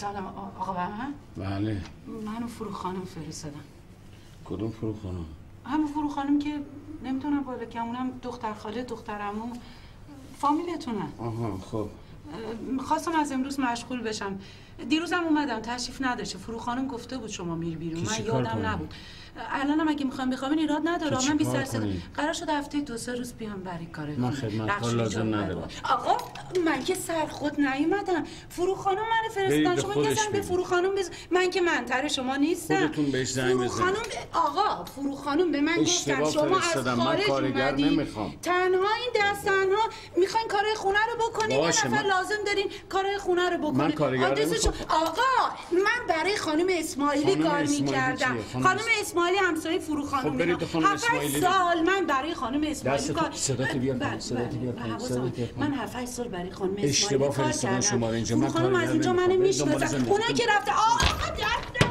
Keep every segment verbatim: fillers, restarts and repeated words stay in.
سلام آقا بهمن؟ بله. منو فرو خانم فرستادن. کدوم فرو خانم؟ همون فرو خانم که نمیتونم بالا که اونم دختر خاله دختر عمو فامیلتونن. آها خب. خواستم از امروز مشغول بشم. دیروزم اومدم تشریف نداشته. فرو خانم گفته بود شما میری بیرون. من یادم نبود. الانم اگه میخوام بخوابین ایراد نداره. من بیست درصد قرار شد هفته دو سه روز بیام برای کار. من خدمتکار لازم ندارم. آقا من که سر خود نیومدم. فرو خانم من فرستادن. شما یه زنگ به فرو خانم بز... من که منتر شما نیستم. خودتون بهش زنگ بزنید. فرو خانم آقا فرو خانم به من گفتن شما از خارج اومدین. تنها این دست تنها میخواین کارهای خونه رو بکنین. یه نفر لازم دارین کارهای خونه رو بکنین. من کارگر نمیخوام. آقا من برای خانم اسماعیلی کار میکردم. خانم اسماعیلی همسایه فرو خانم. خب برید خانم اسماعیلی. سال من برای خانم اسماعیلی کار صدات بیار پایین. صدات بیار پایین. من هفت سال برای خانم اسماعیلی اشتباه فرستادن شما رو اینجا. من خانم از اینجا منو میشناسن. اونا که رفته آقا دست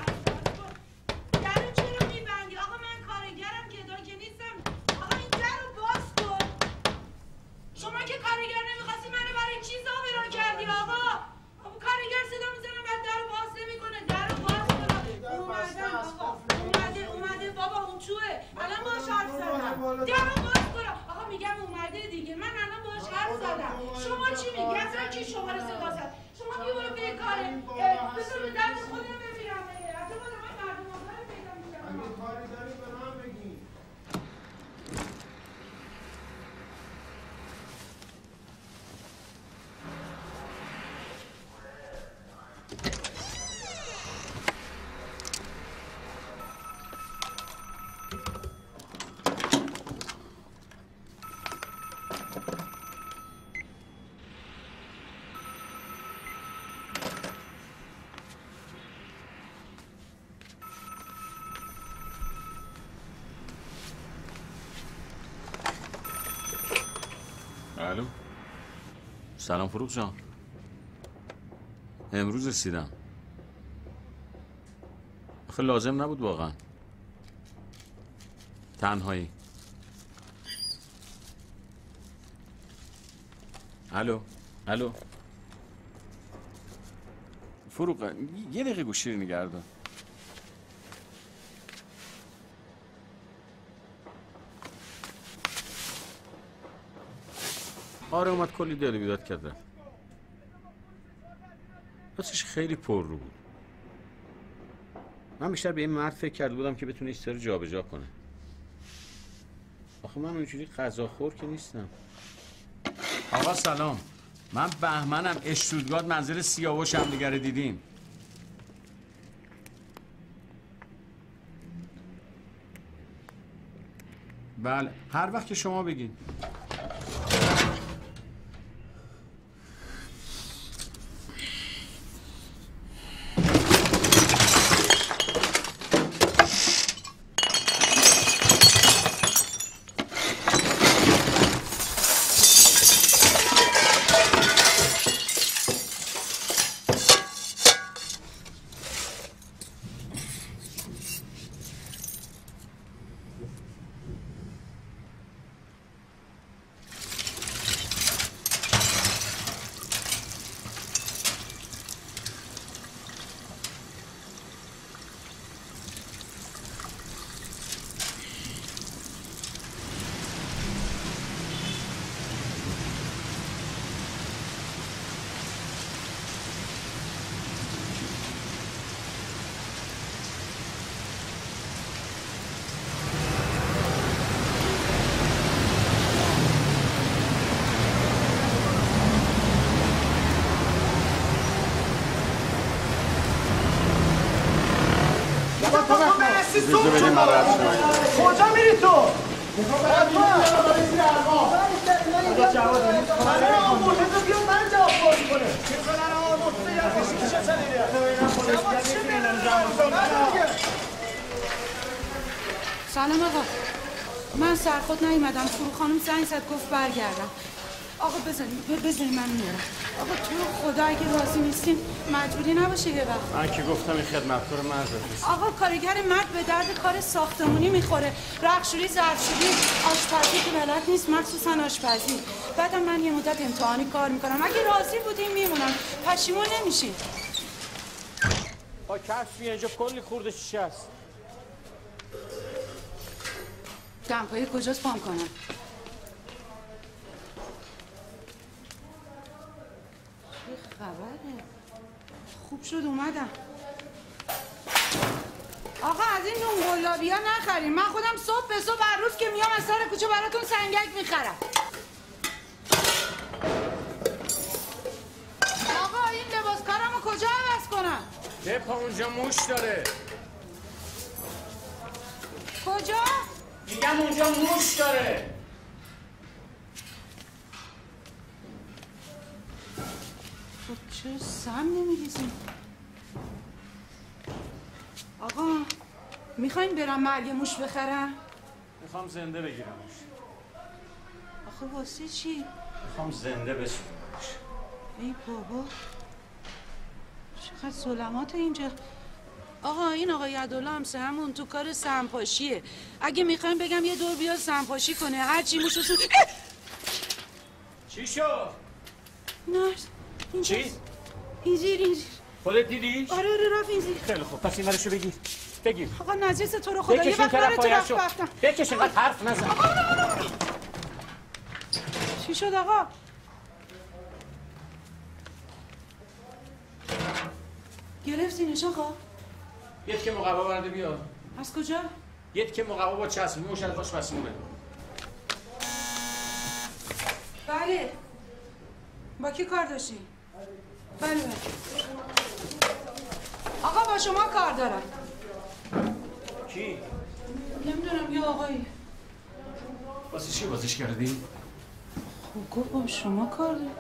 الو سلام فروغ جان. امروز رسیدم. آخه لازم نبود واقعا. تنهایی. الو الو فروغ یه دقیقه گوشی رو نگه دار. آره اومد کلی دل بیداد کرد رفت. راستش خیلی پر رو بود. من بیشتر به این مرد فکر کرده بودم که بتونه ایستاره جا به جا کنه. آخه من اونجوری غذاخور که نیستم. آقا سلام. من بهمنم. اشتودگارد منزل سیاوش هم دیگه دیدیم. بله هر وقت که شما بگین. کجا میری تو؟ سلام آقا. من سرخود نیومدم. فرو خانم زنگ زد گفت برگردم. آقا بزنید بزنید من میارم. آقا تو خدا اگه راضی نیستین مجبوری نباشه یه وقت. من که گفتم این خدمتکار مرد است. آقا کارگر مرد به درد کار ساختمونی میخوره. رختشویی، ظرفشویی، آشپزی که بلد نیست، مخصوصا آشپزی. بعدم من یه مدت امتحانی کار میکنم. اگه راضی بودین میمونم. پشیمون نمیشین. با کفش اینجا کلی خورده شیشه هست. دمپایی کجاست پام کنم؟ چه خبره؟ خوب شد اومدم. آقا از این نون گلابی ها نخریم. من خودم صبح به صبح هر روز که میام از سر کوچه براتون سنگک میخرم. آقا این لباس کارمو کجا عوض کنم؟ دپا اونجا موش داره. کجا؟ میگم اونجا موش داره. خب چرا سم نمیریزیم؟ آقا میخواین برم مرگ موش بخرم؟ میخوام زنده بگیرمش. آخه واسه چی؟ میخوام زنده بسونمش. ای بابا چقدر ظلمات اینجا. آقا این آقای عدالله همسه همون تو کار سمپاشیه. اگه میخوایم بگم یه دور بیاد سمپاشی کنه هر چی موشو سو. چی شد؟ نرس اینجا. چی؟ این زیر این زیر. خودت دیدیش؟ آره آره رفت این زیر. خیلی خوب پس این ورشو بگیر. بگیر. آقا نجس تو رو خدا یه وقت برای تو رفت رفتم. بکش اینقدر حرف نزن. چی شد آقا؟ گرفتینش آقا؟ یه تیکه مقوا برده بیا. از کجا؟ یه تیکه مقوا با چسب موش از باش مسمومه. بله. با کی کار داشتی؟ بله بله. آقا با شما کار دارم. کی؟ نمیدونم یه آقایی. واسه چی بازش کردی؟ خب گفت با شما کار دارم.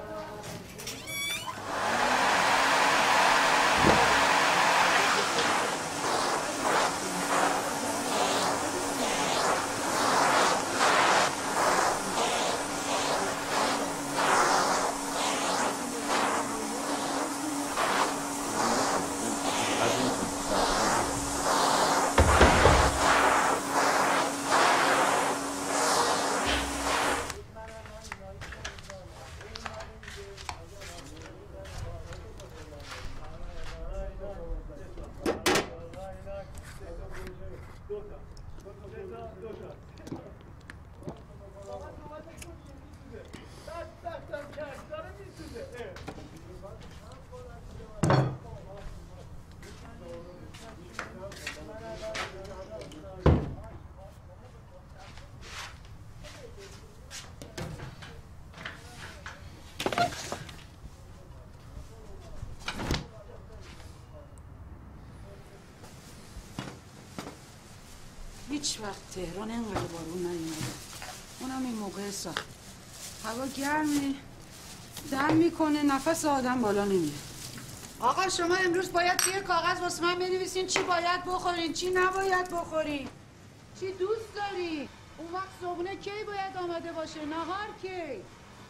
هیچ وقت تهران اینقدر بارون نیومده. اونم این موقع سال. هوا گرمه. دم میکنه نفس آدم بالا نمیاد. آقا شما امروز باید توی کاغذ واسه من بنویسین چی باید بخورین چی نباید بخورین. چی دوست داری؟ اون وقت صبحونه کی باید آماده باشه؟ نهار کی؟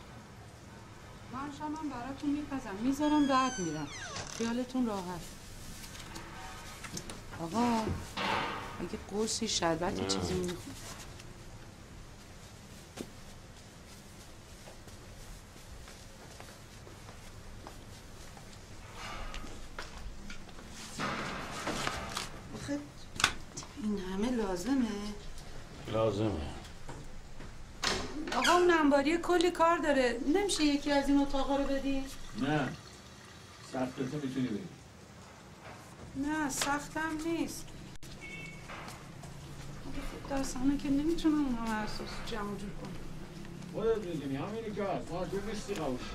من شامم براتون میپزم میذارم بعد میرم. خیالتون راحت. آقا اگه قرصی شربتی چیزی میخواد. آخه این همه لازمه؟ لازمه. آقا اون انباری کلی کار داره. نمیشه یکی از این اتاقا رو بدی؟ نه سختته میتونی بدی. نه سختم نیست. درستانه که نمیتونم اون همه اساس جمع جور کنم. خودت میدونی همینی که هست. ما جور نیستی قبول کنم.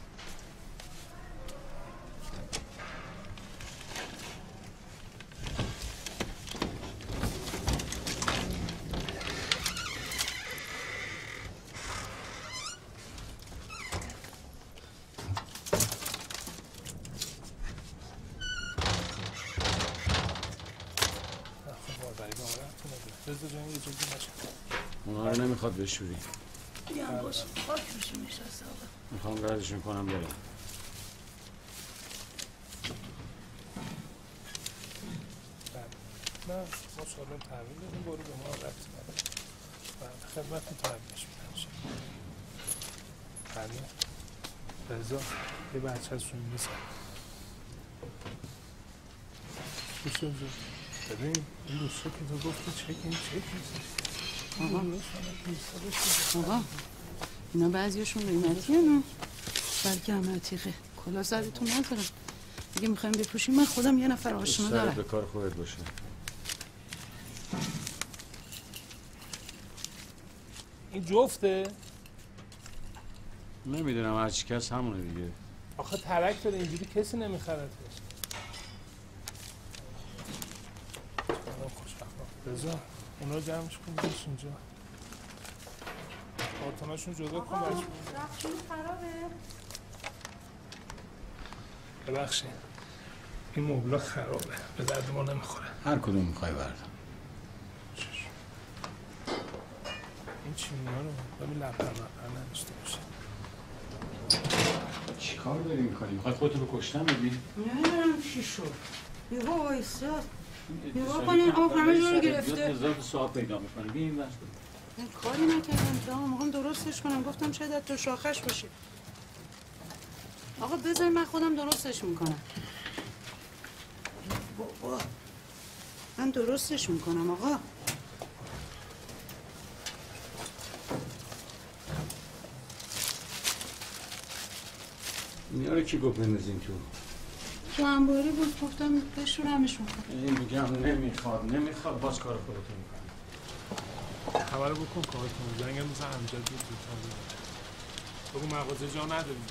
اونا رو نمیخواد بشوری. بیان باشه خاک روشون نشسته آقا. میخوام ردشون کنم برم. نه ما سالون تحویل دادیم برو به ما ربطی نداره. خدمتتون تحویلش میدن. بله رضا یه بچه از شما میسن. دوستان جو ببین این دوستا که تو گفتی چک این چک نیست. آقا اینا بعضیشون قیمتیه نه بلکه هم عتیقه کلا سرتون ندارم اگه میخوایم بپوشیم من خودم یه نفر آشنا دارم. سرت به کار خودت باشه. این جفته؟ نمیدونم هر چی کس همونه دیگه. آخه ترک داره اینجوری کسی نمیخرتش. بذار اونا رو جمعش کن بیش اینجا. کارتوناشون جدا کن بچه. رفتون خرابه؟ ببخشید این مبلا خرابه به درد ما نمیخوره. هر کدوم میخوای بردم. این چینی ها رو ببین لپر مپر نداشته باشه. چی کار داری میکنی؟ میخوای خودتو به کشتن بدی؟ نمیدونم چی شد یهو وایساد نگاه کنین آب همه جا رو گرفته. هزار سوال پیدا میکنه بیا این وقت من کاری نکردم دام میخوام درستش کنم گفتم شاید از تو شاخش باشه. آقا بذار من خودم درستش میکنم. بابا من درستش میکنم آقا. اینا رو کی گفت بندازین تو؟ تو انباری بود گفتم بشورمش میکنم. این میگم نمیخواد نمیخواد باز کار خودتو میکنی. خبر بکن کارتون زنگم مثلا امجد بود زودتر بگو مغازه جا نداریم.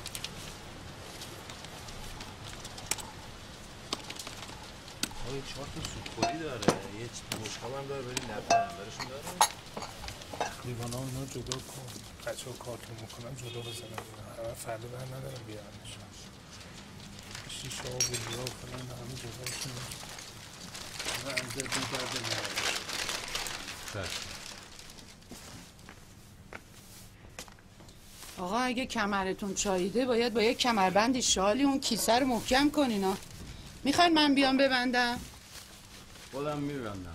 آقا یه چهار تا سوپخوری داره یه مشکام هم داره بریم نفرم برشون داره. لیوان ها اونا جدا کن بچه ها کارتون میکنن جدا بزنن همه فرده بر ندارم بیارنشان شیشه ها بودی ها فلان همه جدا بشون همه انزد میگرده میارنشان. آقا اگه کمرتون چاییده باید با یه کمربندی شالی اون کیسه رو محکم کنین ها. میخواین من بیام ببندم؟ خودم میبندم.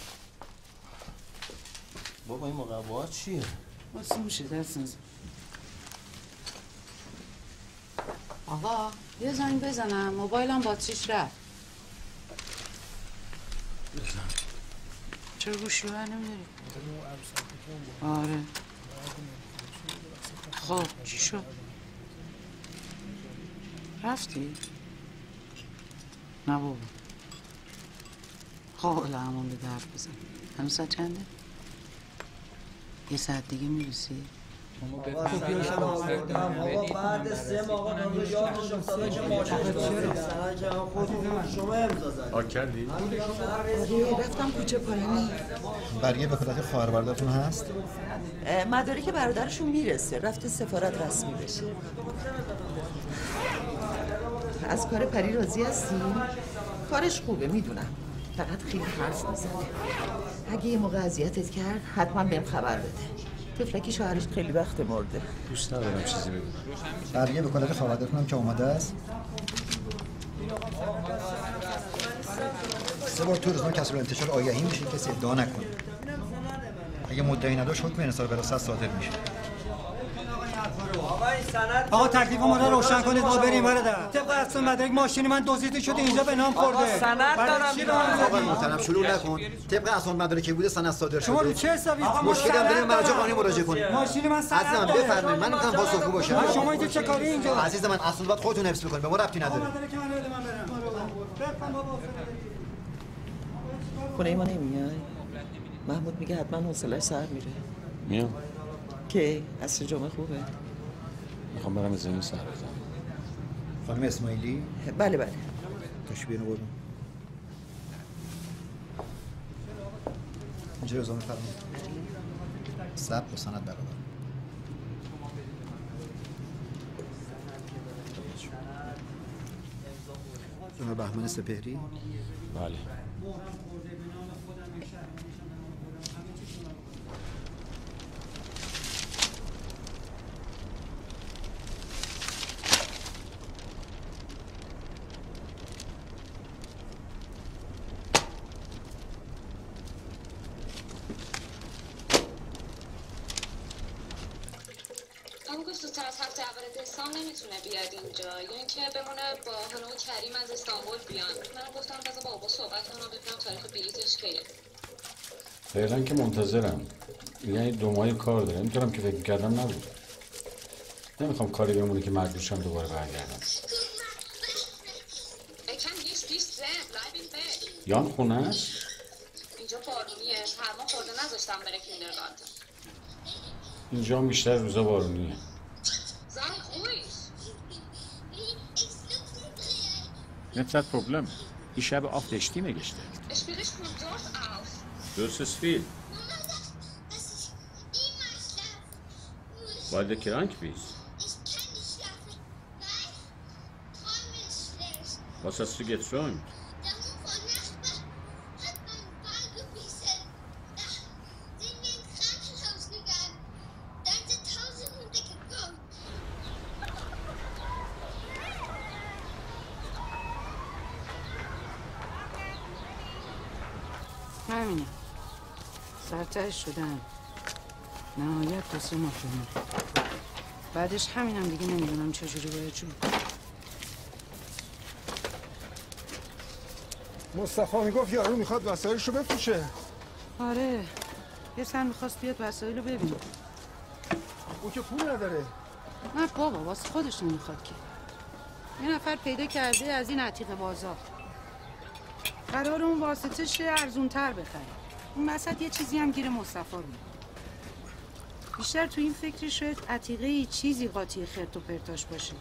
بابا این مقوات چیه؟ واسه موشه دست نزن. آقا یه زنگ بزنم موبایلم باتریش رفت. بزن. چرا گوشی رو نمیداری؟ آره. خب چی شد؟ رفتی؟ نه بابا. خب حالا همون به درف بزن. هنوز ساعت چنده؟ یه ساعت دیگه میرسی؟ بابا بعد سه ماه من یادش افتاده که ماشین شما امضا زدید. آ کردی؟ رفتم کوچه پایینی. برگه وکالت خواهر برادرتون هست؟ مدارک برادرشون میرسه رفته سفارت رسمی بشه. از کار پری راضی هستی؟ کارش خوبه میدونم فقط خیلی حرف میزنه. اگه یه موقع اذیتت کرد حتما بهم خبر بده. طفلکی شوهرش خیلی وقت مرده. دوست ندارم چیزی بگم. برگه وکالت خواهر برادرتون هم که اومده است؟ سه بار تو روزنامه کسب الانتشار آگهی میشه کسی ادعا نکنه. اگه مدعی نداشت حکم انصاف وراثت صادر میشه. آقا تکلیف ما رو روشن کنید ما بریم برادر. طبق اصل مدرک ماشین من دزدیده شده اینجا به نام خورده. سند دارم. آقا محترم شلوغ نکن. طبق اصل مدرکی بوده سند صادر شده. شما رو چه حسابی؟ مشکلی هم داریم مرجع قانونی مراجعه کنید. ماشین من سند عزیزم بفرمایید من میخوام پاسخگو باشم. شما اینجا چه کاری اینجا؟ عزیز من اصل باید خودتون حفظ بکنید به ما ربطی نداره. خونه ما نمیای؟ محمود میگه حتما حوصله‌اش سر میره. میام. که عصر جمعه خوبه؟ میخوام برم زمین سر بزنم. خانم اسماعیلی؟ بله بله. تشبیه نقولون. اینجا رضا میفرمایید. ثبت و سند برابر. جناب بهمن سپهری؟ بله. زودتر از هفته اول دسامبر نمیتونه بیاد اینجا یا اینکه بمونه با هنا و کریم از استانبول بیان. منم گفتم بذار با بابا صحبت کنم ببینم تاریخ بلیطش کیه. فعلا که منتظرم. یعنی دو ماه کار داره. میتونم که فکر می‌کردم نبود. نمیخوام کاری بمونه که مجبورشم دوباره برگردم. یان خونه است؟ اینجا بارونیه. هرما خورده نذاشتم بره کیندرگارتن. اینجا بیشتر روزا بارونیه. زن خویش. Nicht das Problem. Ich habe auf der Stimme gestellt. Ich will nicht von dort aus. Das ist viel. Weil du krank bist. Was hast du geträumt? همینه سرتش شدم نهایت دو سه ماه شدم بعدش همینم دیگه نمیدونم چجوری باید جون. مصطفی میگفت یارو میخواد وسایلشو بفروشه. آره یه سن میخواست بیاد وسایلو ببینه. اون که پول نداره. نه بابا واسه خودش نمیخواد که یه نفر پیدا کرده از این عتیق بازار قرار اون واسطه شه ارزونتر بخره. اون وسط یه چیزی هم گیر مصطفی رو بیشتر تو این فکر شاید عتیقه چیزی قاطی خرت و پرتاش باشه.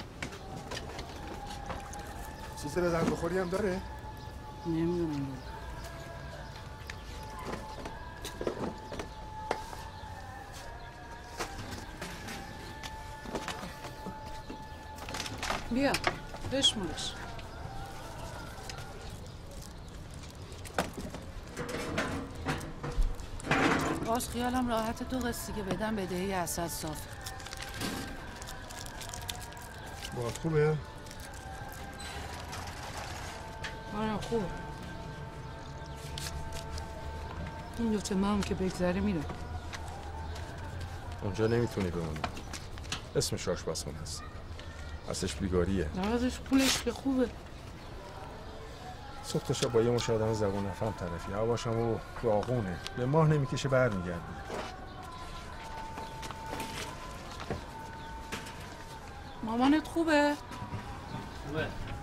چیزی به درد بخوری هم داره؟ نمیدونم. بیا بشمولش. باز خیالم راحت دو قسطی که بدم بدهی اسد صاف. باید خوبه؟ آره خوبه. این دوتا مام که بگذره میره. اونجا نمیتونی بمونی. اسمش آشپزخونه هست. اصلش بیگاریه. نوازش پولش که خوبه. صبح تا شب با یه مش آدم زبون نفهم طرفی. هواشم و راغونه. به ماه نمیکشه برمیگرده. مامانت خوبه؟ خوبه.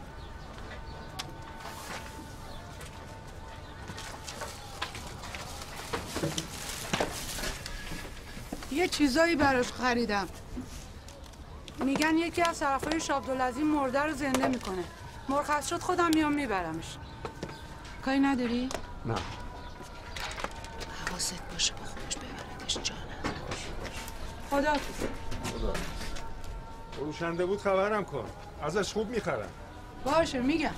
یه چیزایی براش خریدم. میگن یکی از طرفای شابدالعظیم مرده رو زنده میکنه. مرخص شد خودم میام میبرمش. کاری نداری؟ نه. حواست باشه با خودش ببردش جانم. خدا حافظ. خدا. فروشنده بود خبرم کن. ازش خوب میخرم. باشه میگم.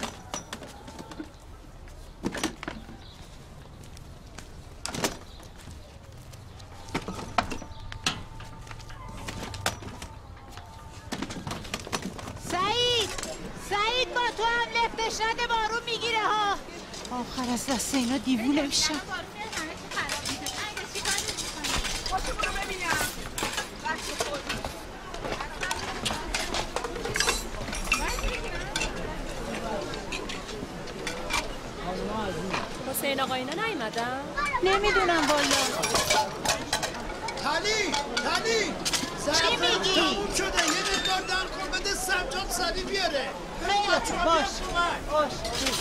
نده بارون میگیره ها. آخر از دست اینا دیوونه میشم. حسین آقا اینا نیومدن؟ نمیدونم والا. تلی تلی چی میگی؟ تموم شده یه مقدار دم کن بده سمجان سری بیاره. خیلی باش باش.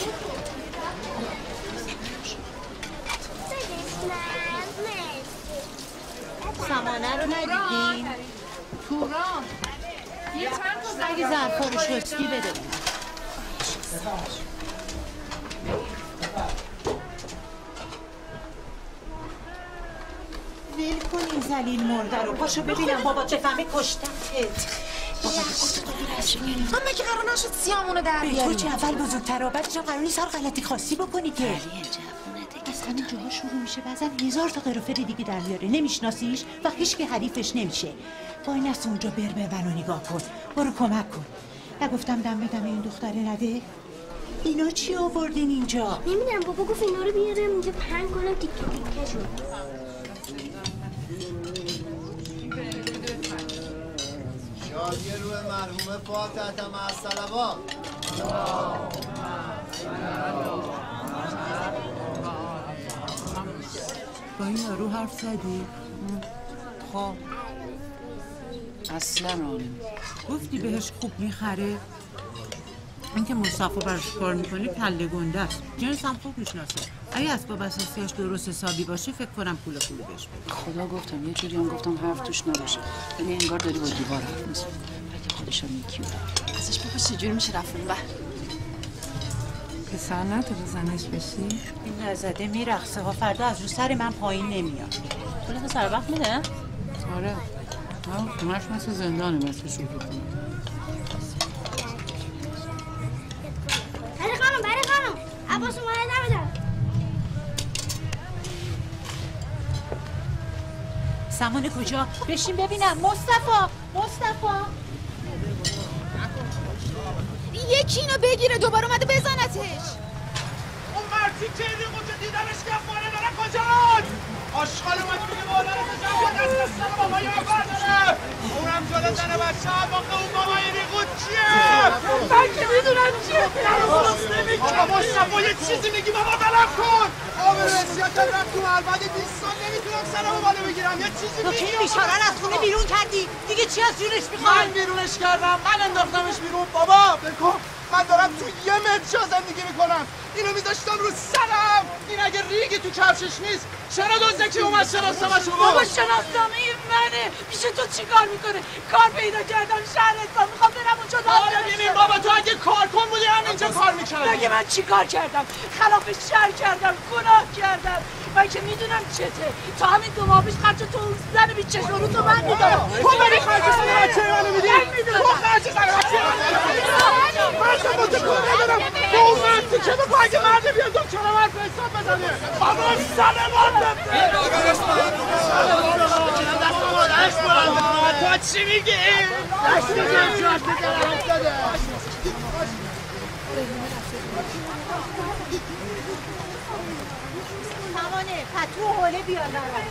سمانه رو ندیدین؟ توران اگه ظرفا رو شستی بده. ویل کن این ذلیل مرده رو. پاشو ببینم بابا بفهمی کشتمت. اما که قرار نشد سیامونو در بیاری. تو چه اول بزرگتر و بعدش هم قرار نیست هر غلطی خاصی بکنی که. از همین جاها شروع میشه بعضا هزار تا قرافه دیگه در بیاره. نمیشناسیش و هیچ که حریفش نمیشه. وای نست اونجا بر ببن و نگاه کن. برو کمک کن. نگفتم دم بدم این دختره نده؟ اینا چی آوردین اینجا؟ نمیدونم بابا گفت اینا رو بیارم اینجا پهن کنم تیکه تیکه شد. حالی روح مرحوم فاتحه مع الصلوات. با این یارو حرف زدی؟ خب اصلا رانم گفتی بهش خوب میخره؟ اینکه مصطفی براش کار میکنه کله گنده است. جنس هم خوب میشناسه. اگه اسباب اساسیش درست حسابی باشه فکر کنم پول پولو بهش بده. خدا گفتم یه جوری هم گفتم حرف توش نباشه. ولی انگار داری با دیوار حرف میزنی. اگه خودش هم یکی بود. ازش بپرس چجوری میشه رفت اون بر. پسر نداره زنش بشی؟ این نزده میرقصه ها فردا از رو سر من پایین نمیاد. پول سر وقت میده؟ آره. ها خونه‌اش مثل زندانه مثل شوخی خونه. بله خانم بله خانم عباس اومده نمیدم. سامان کجا؟ بشین ببینم. مصطفی مصطفی یکی اینو بگیره دوباره اومده بزنتش. اون مرتی که این قطع دیدنش که افغانه داره کجاست؟ آشغال اومد میگه بالا رو بزن دست دستان بابای من برداره. اونم جلو زن بچه هم باقه اون بابای بیقود چیه؟ من که میدونم چیه آقا مصطفی یه چیزی میگی بابا بلم کن. آبر رسیت رفت تو البته بیست سال نمیتونم سرمو بالا بگیرم. یه چیزی تو میگی که این بیچاره از خونه بیرون کردی دیگه چی از جونش میخوای؟ من بیرونش کردم من انداختمش بیرون. بابا بکن من دارم تو یه متر زندگی میکنم. اینو میذاشتم رو سرم. این اگه ریگی تو کفشش نیست چرا دزدکی اومد شناسمش رو؟ بابا شناسنامه منه. پیش تو چی کار میکنه؟ کار پیدا کردم شهرستان میخوام برم اونجا دادم. آره ببین بابا تو اگه کار کن بودی همینجا کار میکردی. مگه من چی کار کردم؟ خلاف شر کردم گناه کردم. من که میدونم چته. تا همین دو ماه پیش خرج تو اون زن بیچش رو تو من میدارم. تو بری خرج زن بچه منو میدی؟ تو خرج زن بچه منو میدی؟ من تو با تو کار ندارم. تو اون مرد که بگو اگه مرد بیاد دو چرا مرد به حساب بزنه. بابا سنه ماندم. تو چی میگی؟ دست بزن جات بزنم افتاده. سامانه پتو و حوله بیار برام.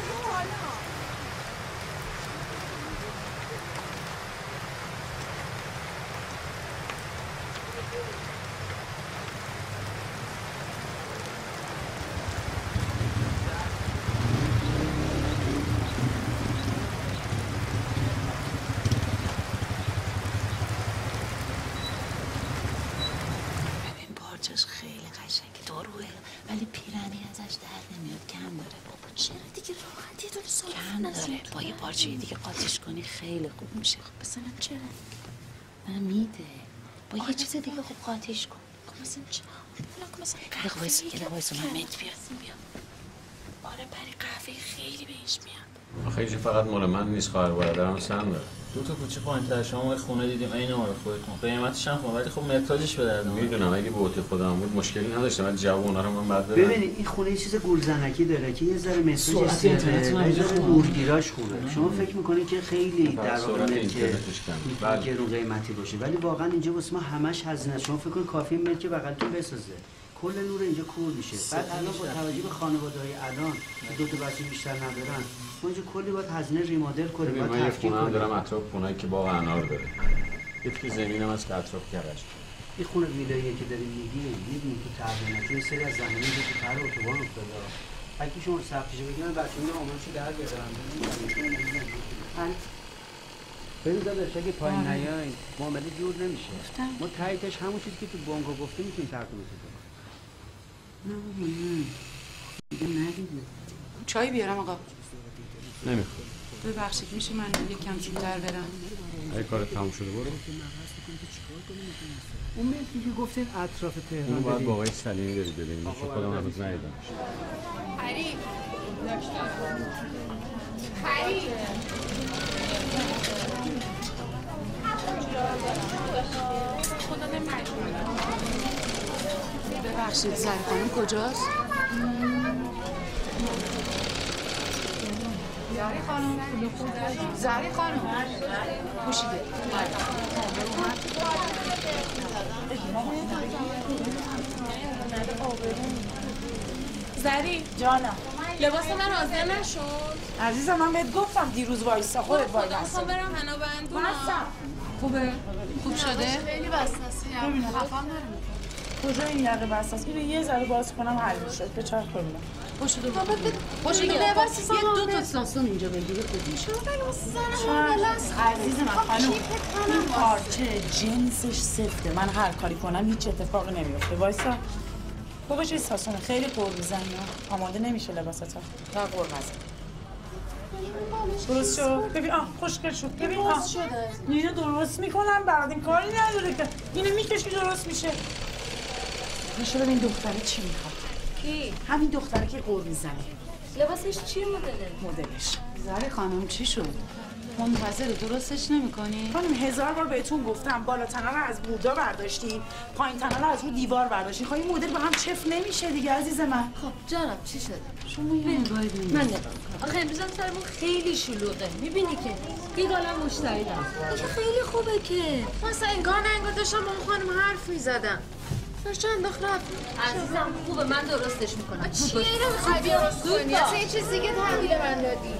خیلی قشنگه داروه ولی پیرنی ازش در نمیاد کم داره. بابا چرا دیگه راحت یه دونه سال کم داره با یه پارچه دیگه قاطیش کنی خیلی خوب میشه. خب مثلا چرا نه میده با یه چیز دیگه خوب قاطیش کن. خب مثلا چرا مثلا یه دقیقه وایسا یه دقیقه وایسا من مت بیاد بیا. آره برای قهوه خیلی بهش میاد. آخه اینجا فقط مال من نیست خواهر برادرم سن داره. دو تا کوچه پایین‌تر شما یه خونه دیدیم عین مال خودتون. قیمتش هم خوبه ولی خب متراژش به درد نمیاد. میدونم اگه به اوتی خودم بود مشکلی نداشتم ولی جوونا رو من بعد ببینید این خونه یه چیز گلزنکی داره که یه ذره متراژش زیاده. یه ذره نورگیراش خوبه. شما فکر می‌کنید که خیلی در واقع که گرون قیمتی باشه ولی واقعا اینجا واسه ما همش هزینه است. شما فکر کنید کافی ملک بغلتون بسازه. کل نور اینجا کور میشه. بعد الان با توجه به خانواده‌های الان دو تا بچه بیشتر ندارن ما اینجا کلی باید هزینه ریمادل کنیم. باید من یه خونه هم دارم اطراف خونه‌ای که باغ انار داره. یه که زمینم هست که اطراف کرش. این خونه ویلایی که داریم میگی میدونی تو ترجمه یه سری از زمینی که تو طرح اتوبان افتاده. اگه شما سختیشو بگیرن بچه‌ها آمارشو در بیارن. ببین داداش اگه پایین نیاین معامله جور نمیشه. ما تاییدش همون چیزی که تو بانکو گفتیم میتونیم ترجمه کنیم. نه نه. دیگه ندیدی. چای بیارم آقا. نمیخواد. ببخشید میشه من یکم زودتر برم. اگه کار تموم شده برو. اون ملکی که گفتین اطراف تهران اون باید با آقای سلیمی برید ببینیم. من خودم هنوز ندیدم. فرید. فرید. خدا نمی‌کنه. ببخشید زری خانم کجاست؟ زری خانم زری خانم پوشیده زری جانم لباس من حاضر نشد عزیزم من بهت گفتم دیروز وایسا خودت وایسا خدا میخوام برم حنا بندونم خوبه؟ خوب شده؟ خیلی بساسی ببینم. خفم داره. کجا این یقه بساس؟ اینو یه ذره باز کنم حل میشه. به چرخ ببینم. باشه دو باشه یه دو تا ساسون اینجا بگیره خوب میشه. عزیز من خانم این پارچه جنسش سفته. من هر کاری کنم هیچ اتفاقی نمیفته. وایسا. بابا چه ساسون خیلی قور میزنی. آماده نمیشه لباساتا. نه قور نزن. درست شد. ببین آه خوشگل شد. ببین آه شده. اینو درست میکنم بعد این کاری نداره که اینو میکشی درست میشه. میشه ببین دختره چی میخواد. کی؟ همین دختره که قور میزنه. لباسش چیه مدله؟ مدلش. زره خانم چی شد؟ منتظر درستش نمی‌کنی؟ خانم هزار بار بهتون گفتم بالا تنه رو از بودا برداشتی، پایین تنه رو از رو دیوار برداشتی. خب این مدل با هم چف نمیشه دیگه عزیز من. خب جانم چی شده؟ شما یه نگاهی ببینید. من نگاه کنم. آخه امروز هم سرمون خیلی شلوغه. می‌بینی که یه گالم مشتری دارم. این خیلی خوبه که. مثلا انگار نه انگار داشتم با اون خانم حرف می‌زدم. داشتم انداخت رفت. عزیزم خوبه من درستش می‌کنم. چیه اینو می‌خوای درست کنی؟ اصلا یه چیز دیگه تحویل من دادی.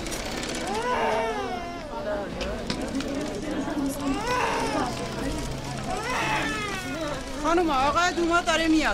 خانم آقا دوما داره میاد.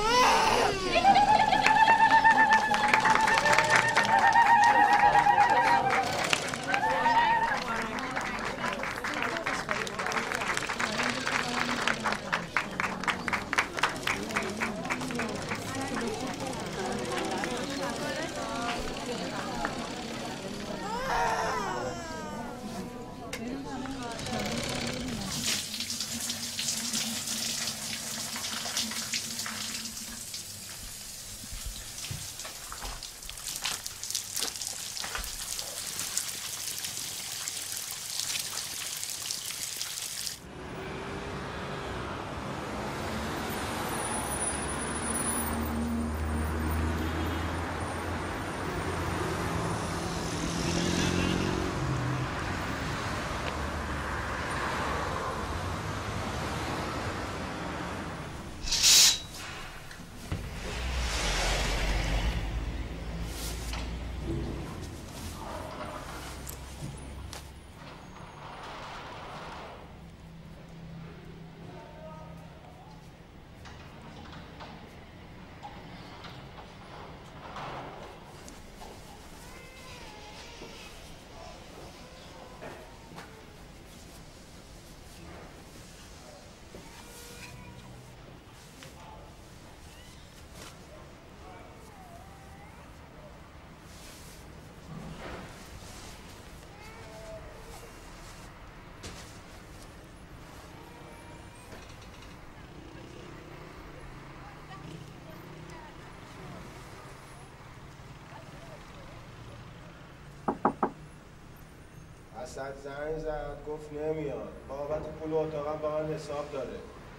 اسد زنگ زد گفت نمیاد. بابت پول اتاقم با من حساب داره.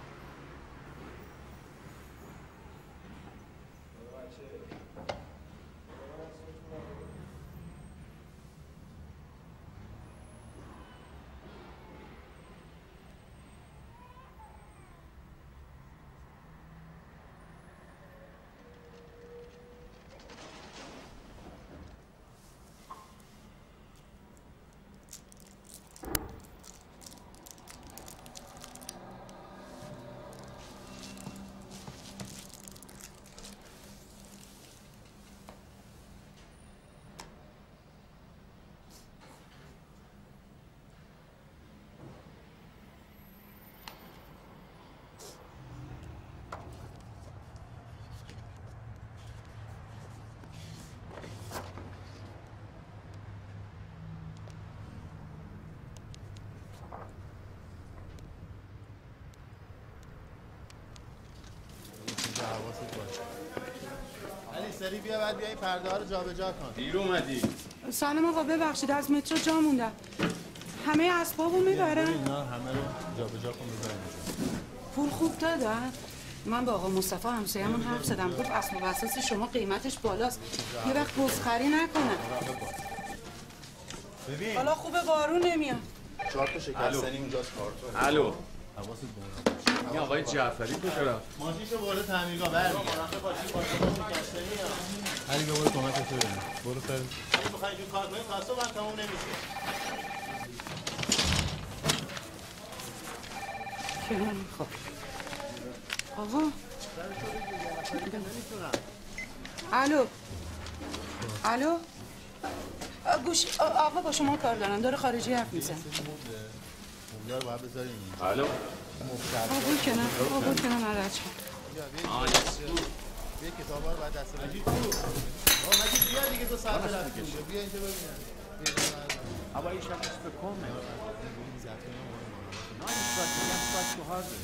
علی سری بیا بعد بیا این پرده ها رو جابجا کن. دیر اومدی. سلام آقا ببخشید از مترو جا موندم. همه اسبابو میبرن؟ اینا همه رو جابجا کن بذار اینجا. پول خوب دادن؟ من با آقا مصطفی همسایه‌مون حرف زدم گفت اسباب اساس شما قیمتش بالاست. یه وقت بزخری نکنه. ببین حالا خوبه بارون نمیاد. چهار تا شکستنی اونجاست کارتون. الو. حواست باشه. این آقای جعفری کجا رفت؟ ماشینشو برده تعمیرگاه برمیگرده. علی بیا برو کمک تو ببین. برو خیر. اگه بخوای اینجور کار کنی کاسو من تموم نمیشه. خب آقا الو الو گوش آقا با شما کار دارن داره خارجی حرف میزن الو آقا کنن آقا کنن عرض یه کتابا رو بعد دست بدید آقا مگه بیا دیگه دو ساعت رفت بیا اینجا ببینم aber ich habe es bekommen nein ich war ganz was zu Hause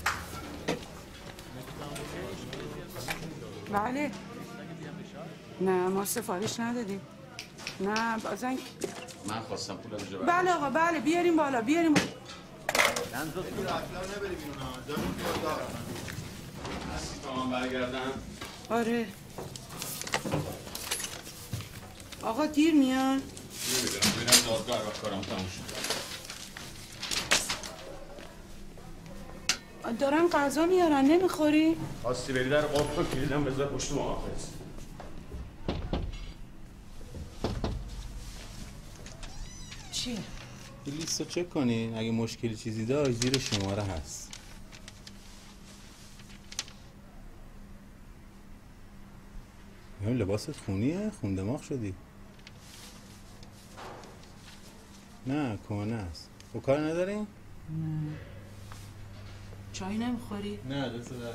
بله نه ما سفارش ندادیم نه بازن من خواستم پول رو جبران بله آقا بله بیاریم بالا بیاریم بالا من تو تو رفتار نبری بیرون ها جانم تو دارم تمام برگردم آره آقا دیر میان نمیدونم برم دادگاه و کارم تموم شد دارن غذا میارن نمیخوری؟ خواستی بری در قفل کلیدم بذار پشت محافظ چیه؟ این لیست رو چک کنین اگه مشکلی چیزی داشت زیر شماره هست این لباست خونیه؟ خون دماغ شدی؟ نه کهنه است خب کار ندارین؟ نه چای نمیخوری؟ نه دست دارم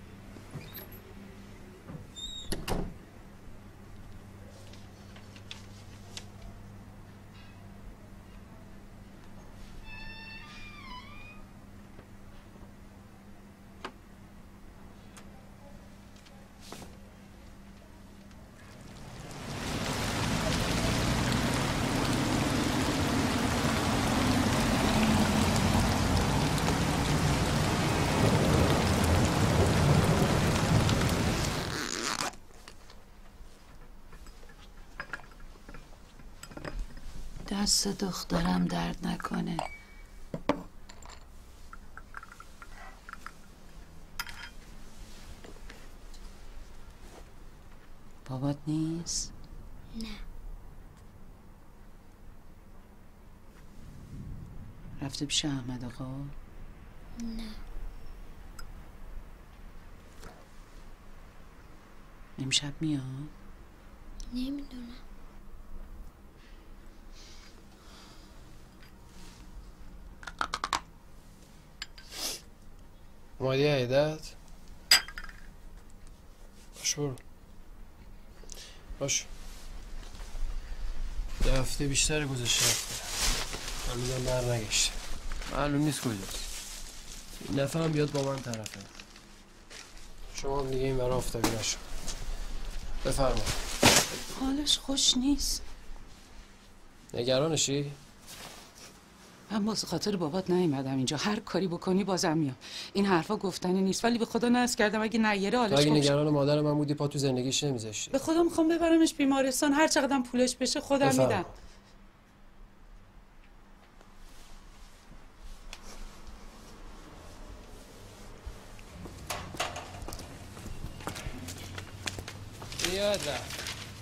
دست دخترم درد نکنه بابات نیست؟ نه رفته پیش احمد آقا؟ نه امشب میاد؟ نمیدونم اومدی عیدت؟ باش برو باش یه هفته بیشتر گذاشته رفته هنوزم بر نگشته معلوم نیست کجاست این دفعه هم بیاد با من طرفه شما هم دیگه این برای آفتابی نشو بفرما حالش خوش نیست نگرانشی؟ من باز خاطر بابات نیومدم اینجا هر کاری بکنی بازم میام این حرفا گفتنی نیست ولی به خدا ناز کردم اگه نیاره حالش اگه خوب نگران مادر من بودی پا تو زندگیش نمیذاشتی به خدا میخوام ببرمش بیمارستان هر چقدرم پولش بشه خودم بفرم. میدم بیاد رفت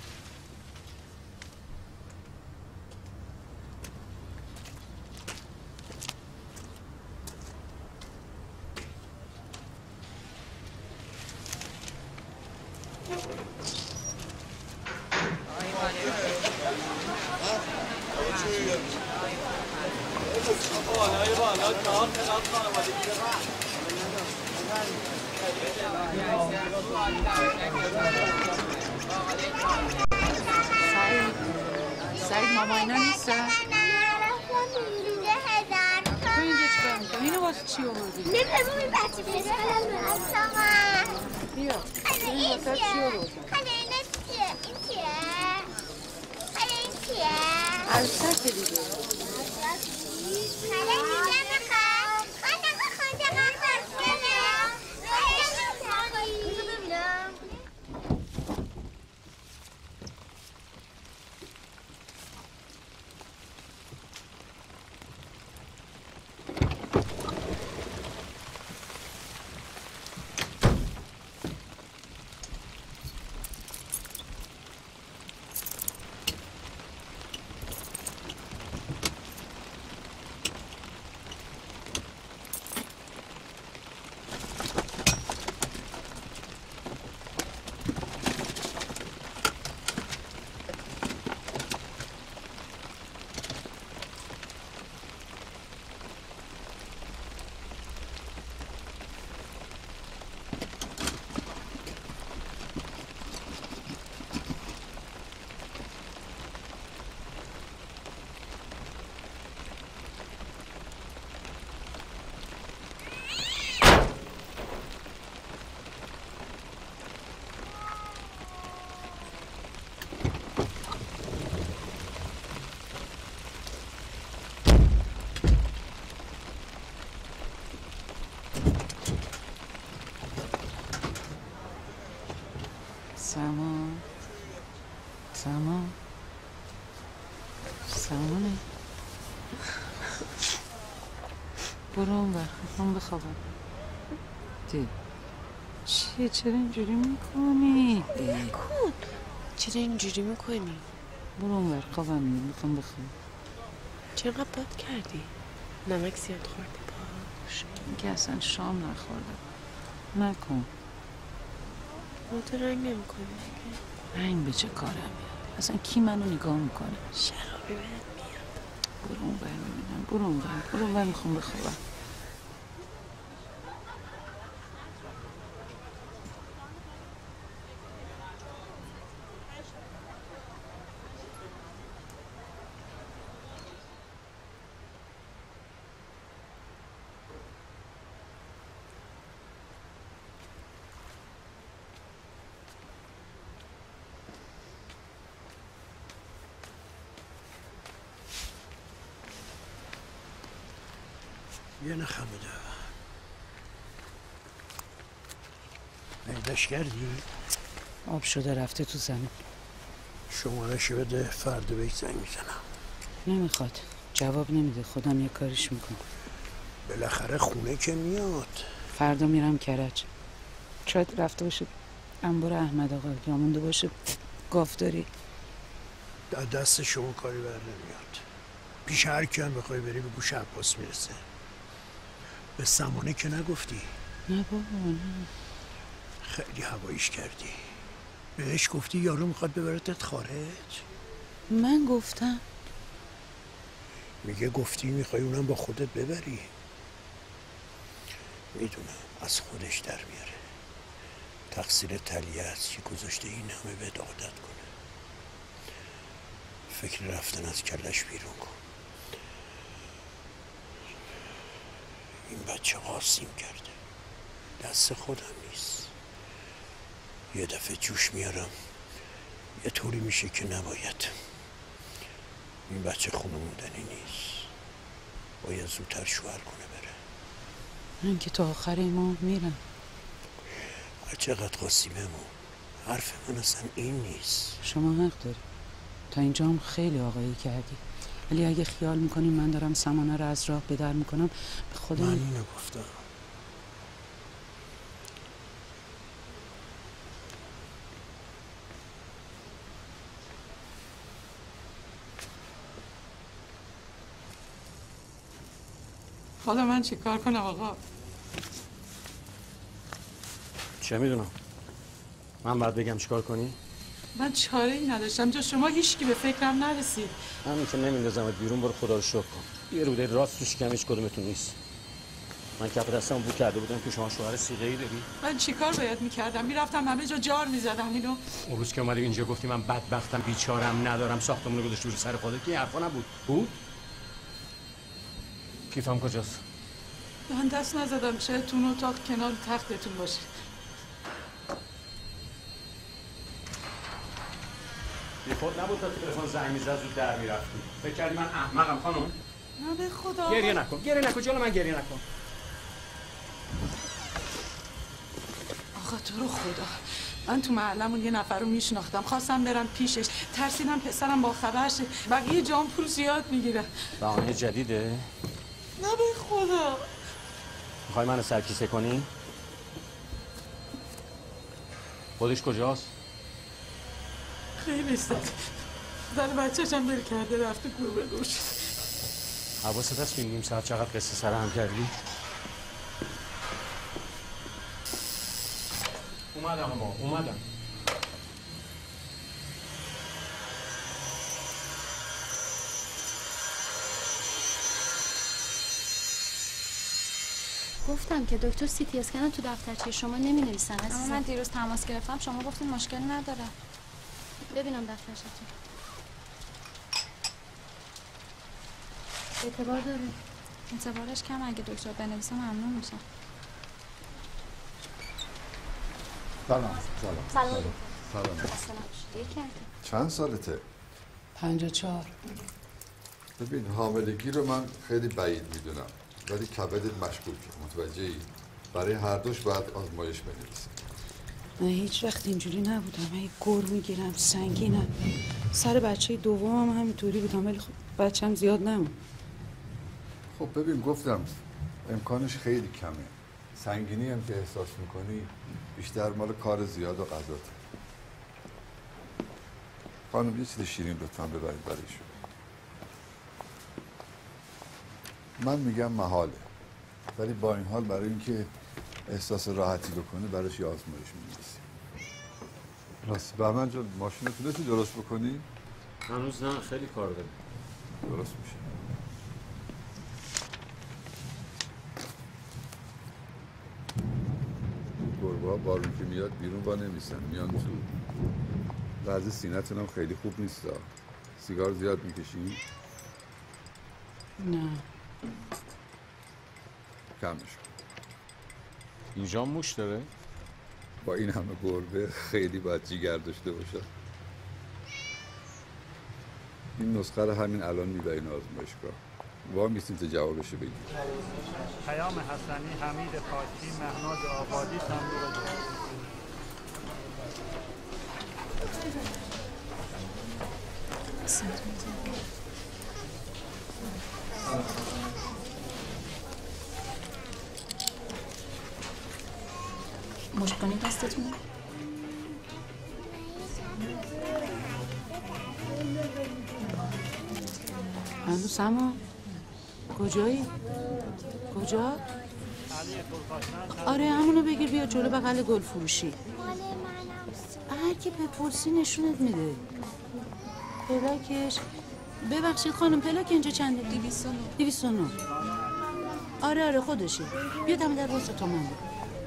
سعید سعید ماما اینا نیستن؟ تو اینجا چیکار میکنی؟ اینو واسه چی آوردی؟ نمیدونم این بچه پیش کنم اصلا بیا این واسه چی آوردی؟ خاله این چیه؟ این چیه؟ خاله این چیه؟ عروسک دیگه خاله دیگه میخواد خاله میخواد من برسنم خاله میخواد ببینم سامان سامانه برو اون وقت میخوام بخوابم. دی چیه چرا اینجوری میکنی؟ نکن. چرا اینجوری میکنی؟ برو اون وقت خوابم میخوام بخوابم. چرا باد کردی؟ نمک زیاد خوردی باش؟ اینکه اصلا شام نخوردم. نکن. ما تو رنگ نمی کنی. رنگ به چه کارم میاد؟ اصلا کی منو نگاه میکنه؟ شرابی بهت میاد. برو اون بر ببینم. برو اون بر. برو اون بر میخوام بخوابم. یه نخمه ده پیداش کردی؟ آب شده رفته تو زمین. شمارش بده فردا بهش زنگ میزنم. نمیخواد جواب نمیده. خودم یه کاریش میکنم. بالاخره خونه که میاد. فردا میرم کرج. شاید رفته باشه انبار احمد آقا یا مونده باشه گافتاری. در دست شما کاری بر نمیاد. پیش هر کی هم بخوای بری به گوش عباس میرسه. به سمانه که نگفتی؟ نه بابا نه. خیلی هواییش کردی. بهش گفتی یارو میخواد ببرتت خارج؟ من گفتم. میگه گفتی میخوای اونم با خودت ببری. میدونم از خودش در میاره. تقصیر تلیه است که گذاشته این همه بهت عادت کنه. فکر رفتن از کلش بیرون کن. این بچه قاسیم کرده. دست خودم نیست. یه دفعه جوش میارم یه طوری میشه که نباید. این بچه خونه موندنی نیست. باید زودتر شوهر کنه بره. من که تا آخر ماه میرم. هر چقدر قاسیممون حرف من اصلا این نیست. شما حق داری. تا اینجا هم خیلی آقایی کردی. ولی اگه خیال میکنی من دارم سمانه رو از راه به در میکنم به خودم. من اینو گفتم. حالا من چی کار کنم آقا؟ چه میدونم؟ من باید بگم چیکار کنی؟ من چاره ای نداشتم. جا شما هیچکی به فکرم نرسید. همین که نمیندازمت بیرون. برو خدا رو شکر کن. یه روده راست تو شکم هیچ کدومتون نیست. من کف دستم بو کرده بودم که شما شوهر سیغه‌ای داری. من چیکار باید میکردم؟ میرفتم همه جا جار میزدم اینو. اون روز که اومدی اینجا گفتی من بدبختم بیچارم ندارم ساختمون رو گذاشتی رو سر خودت که حرفا نبود. بود؟ کیفم کجاست؟ من دست نزدم. شاید تو اون اتاق کنار تختتون باشه. بی خود نبود تا تلفن زنگ میزد زود در میرفتی. فکر کردی من احمقم خانم؟ نه به خدا. گریه نکن. گریه نکن. جلو من گریه نکن. آقا تو رو خدا. من تو محلمون یه نفر رو میشناختم. خواستم برم پیشش. ترسیدم پسرم با خبر شه. بقیه جام پول زیاد میگیره. بهانه جدیده؟ نه به خدا. میخوای منو سرکیسه کنی؟ خودش کجاست؟ خیلی استاد. در بچه‌ش هم بر کرده رفته گروه دوش. حواست هست که نیم ساعت چقدر قصه سر هم کردی؟ اومدم اما اومدم. گفتم که دکتر سی تی اسکن تو دفترچه شما نمی نویسن. اما من دیروز تماس گرفتم شما گفتین مشکل نداره. ببینم دفترچه‌تون. اعتبار داره. اعتبارش کم. اگه دکتر بنویسه ممنون میشم. سلام سلام سلام سلام سلام. چند سالته؟ پنجاه چهار. ببین حاملگی رو من خیلی بعید میدونم ولی کبدت مشکوکه. متوجهی؟ برای هر دوش باید آزمایش بنویسیم. من هیچ وقت اینجوری نبودم. من گر میگیرم، سنگینم. سر بچه دومم هم همینطوری بودم ولی خب بچه‌م زیاد نمون. خب ببین گفتم امکانش خیلی کمه. سنگینی هم که احساس میکنی بیشتر مال کار زیاد و غذاته. خانم یه چیز شیرین لطفا ببرید برایشون. من میگم محاله، ولی با این حال برای اینکه احساس راحتی بکنه براش یه آزمایش می‌نویسیم. راستی بهمن جان ماشین رو تونستی درست بکنی؟ هنوز نه، خیلی کار داره. درست میشه. گربه ها بارون که میاد بیرون با نمیسن، میان تو. وضع سینه‌تون هم خیلی خوب نیست. سیگار زیاد میکشی؟ نه. کمش کن. اینجا موش داره؟ با این همه گربه خیلی باید جیگر داشته باشه. این نسخه رو همین الان میبرین آزمایشگاه. وا میستین تا جوابشو بگید. پیام حسنی، حمید پاکی، مهناز آبادی، صندوق مشت کنید دستتون. الو سما کجایی؟ کجا؟ آره همونو بگیر بیا جلو بغل گل فروشی. هر کی بپرسی نشونت میده. پلاکش ببخشید خانم پلاک اینجا چنده؟ دویست و نه. دویست و نه. آره آره خودشه. بیا دم در واسه تو من.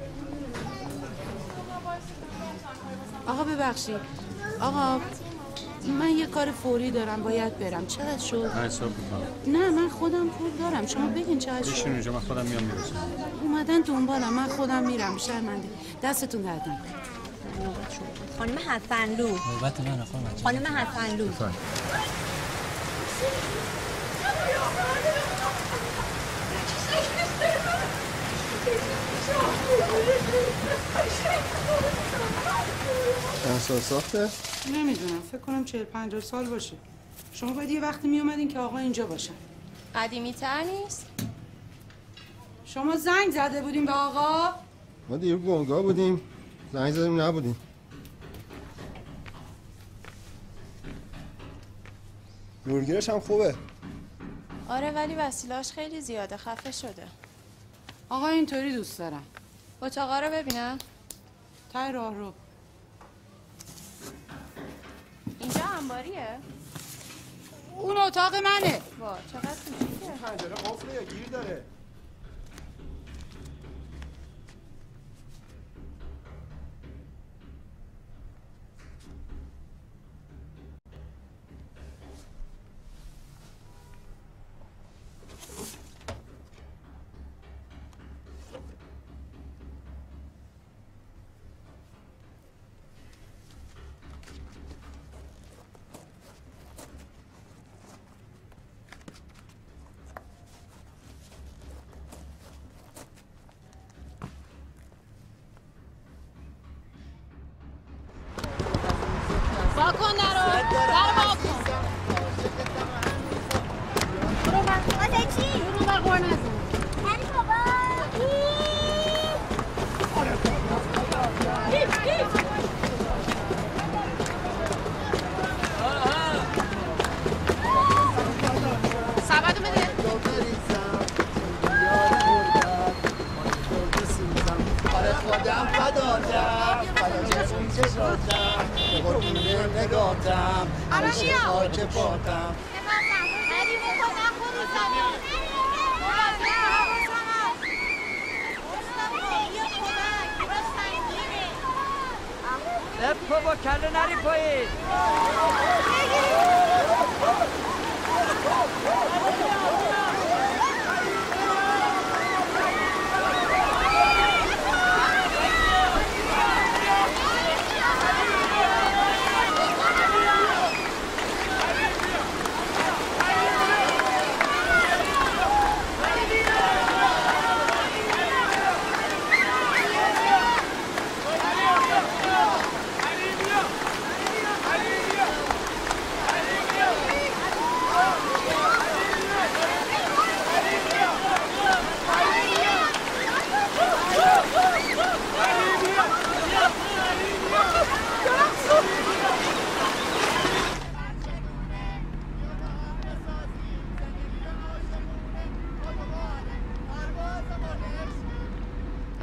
آقا ببخشید آقا من یه کار فوری دارم باید برم. چقدر شد؟ من حساب میکنم. نه من خودم پول دارم شما بگین چقدر شد. بشین اونجا من خودم میام میرسم. اومدن دنبالم من خودم میرم. شرمنده دستتون درد نکنه. خانم حسنلو. نوبت منه خانم. خانم حسنلو. چند سال ساخته؟ نمیدونم فکر کنم چهل پنجاه سال باشه. شما باید یه وقتی می اومدین که آقا اینجا باشن. قدیمی تر نیست؟ شما زنگ زده بودیم به آقا؟ ما دیگه گنگاه بودیم زنگ زدیم نبودیم. نورگیرش هم خوبه. آره ولی وسیلاش خیلی زیاده خفه شده. آقا اینطوری دوست دارم. اتاقا رو ببینم. تای راه رو. اینجا انباریه؟ اون اتاق منه. وا چقدر کوچیکه. پنجره قفله یا گیر داره؟ باکن درو در باکن برو بر چی؟ برو بر قور نزن هری بابا سبدو بده آره خودم فداتم فداتم چشاتم قربونه نگاتم عرش خاک پاتم هری بکن نخور رو زمین لپ با کله نری پایین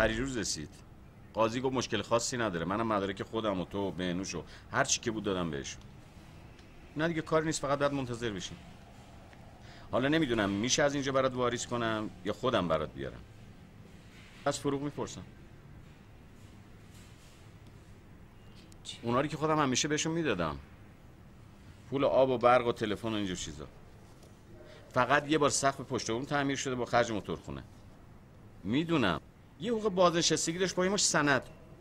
پریروز رسید. قاضی گفت مشکل خاصی نداره، منم مدارک خودم و تو و بهنوش و هر چی که بود دادم بهش. نه دیگه کاری نیست، فقط باید منتظر بشیم. حالا نمیدونم میشه از اینجا برات واریز کنم یا خودم برات بیارم. از فروغ میپرسم. اوناری که خودم همیشه بهشون میدادم. پول آب و برق و تلفن و اینجور چیزا. فقط یه بار سقف پشت اون تعمیر شده با خرج موتورخونه. میدونم یه حقوق بازنشستگی داشت با یه مش سند.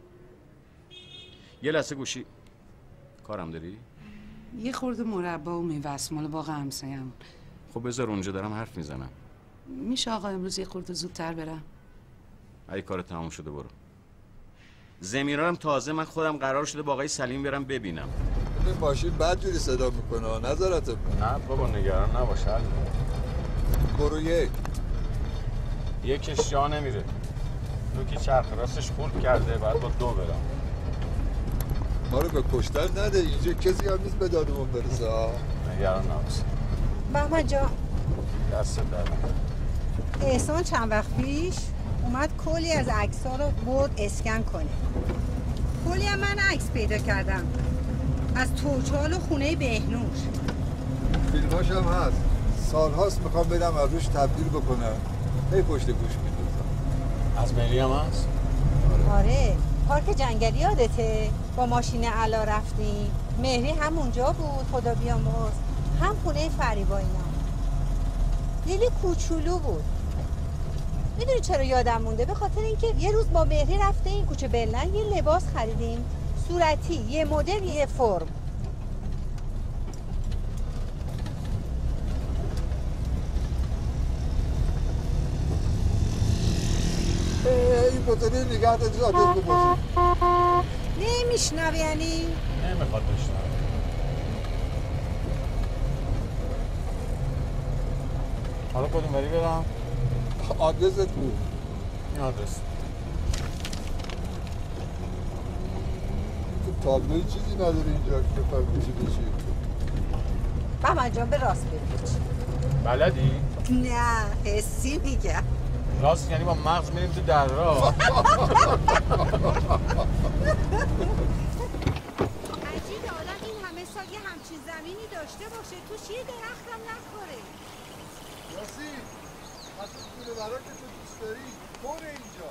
یه لحظه گوشی. کارم داری؟ یه خورده مربا و میوه است مال باغ همسایه‌مون. خب بذار اونجا دارم حرف میزنم. میشه آقا امروز یه خورده زودتر برم؟ اگه کار تمام شده برو. زمیرانم تازه من خودم قرار شده با آقای سلیم برم ببینم. این ماشین بدجوری صدا میکنه، نظرت نه بابا نگران نباش. حل برو یک. یکش جا نمیره. نوکی چرخ راستش خورد کرده، باید با دو برم. ما رو به کشتن نده، اینجا کسی هم نیست به دادمون برسه. نگران نباش. بهمن جان دست در احسان چند وقت پیش اومد کلی از عکس‌ها رو برد اسکن کنه. کلی هم من عکس پیدا کردم از توچال و خونه بهنوش. فیلماش هم هست. سالهاست میخوام برم از روش تبدیل بکنم. هی پشت گوش میدوزم. از ملی هم هست؟ آره. پارک جنگلی یادته؟ با ماشین علا رفتیم. مهری هم اونجا بود، خدا بیامرز. هم خونه فریبا اینا. لیلی کوچولو بود. میدونی چرا یادم مونده؟ به خاطر اینکه یه روز با مهری رفته این کوچه بلند یه لباس خریدیم صورتی، یه مدل یه فرم. این بطنی نگه دادی آدرس بپرسی. نمیشنوی یعنی؟ نمیخواد بشنوی. حالا کدوم بری برم؟ آدرست بود. این آدرس. تو تابلوی چیزی نداری اینجا که بفهمی چی بشی؟ بهمن جان به راست بگو. بلدی؟ نه حسی میگم. راست یعنی با مغز میریم تو در راه. عجیبه آدم این همه سال یه همچین زمینی داشته باشه توش یه درختم نخوره. یاسی از اون گوله برا که تو دوست داری پر اینجا.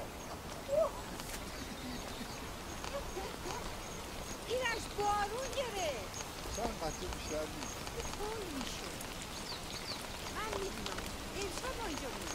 اینش بارون گرفت. چند قطعه بیشتر نیست. پر میشه. من میدونم امشب ما اینجا میدونم.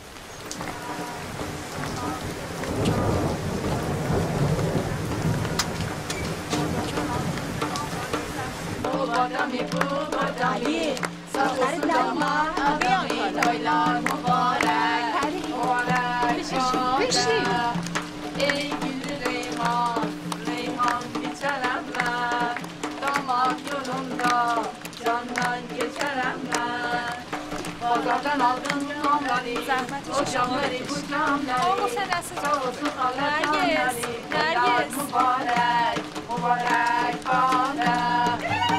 بادامی بود بادامی ساخر دامان بیاین لایلان مبارک مبارک بشین ای گل ریحان ریحان بیچرم من داماد یولون را جانان گچرم من بازارdan aldım kamları Oşamları bu camları Sağolsun Allah camları Nergis Mübarek Mübarek bana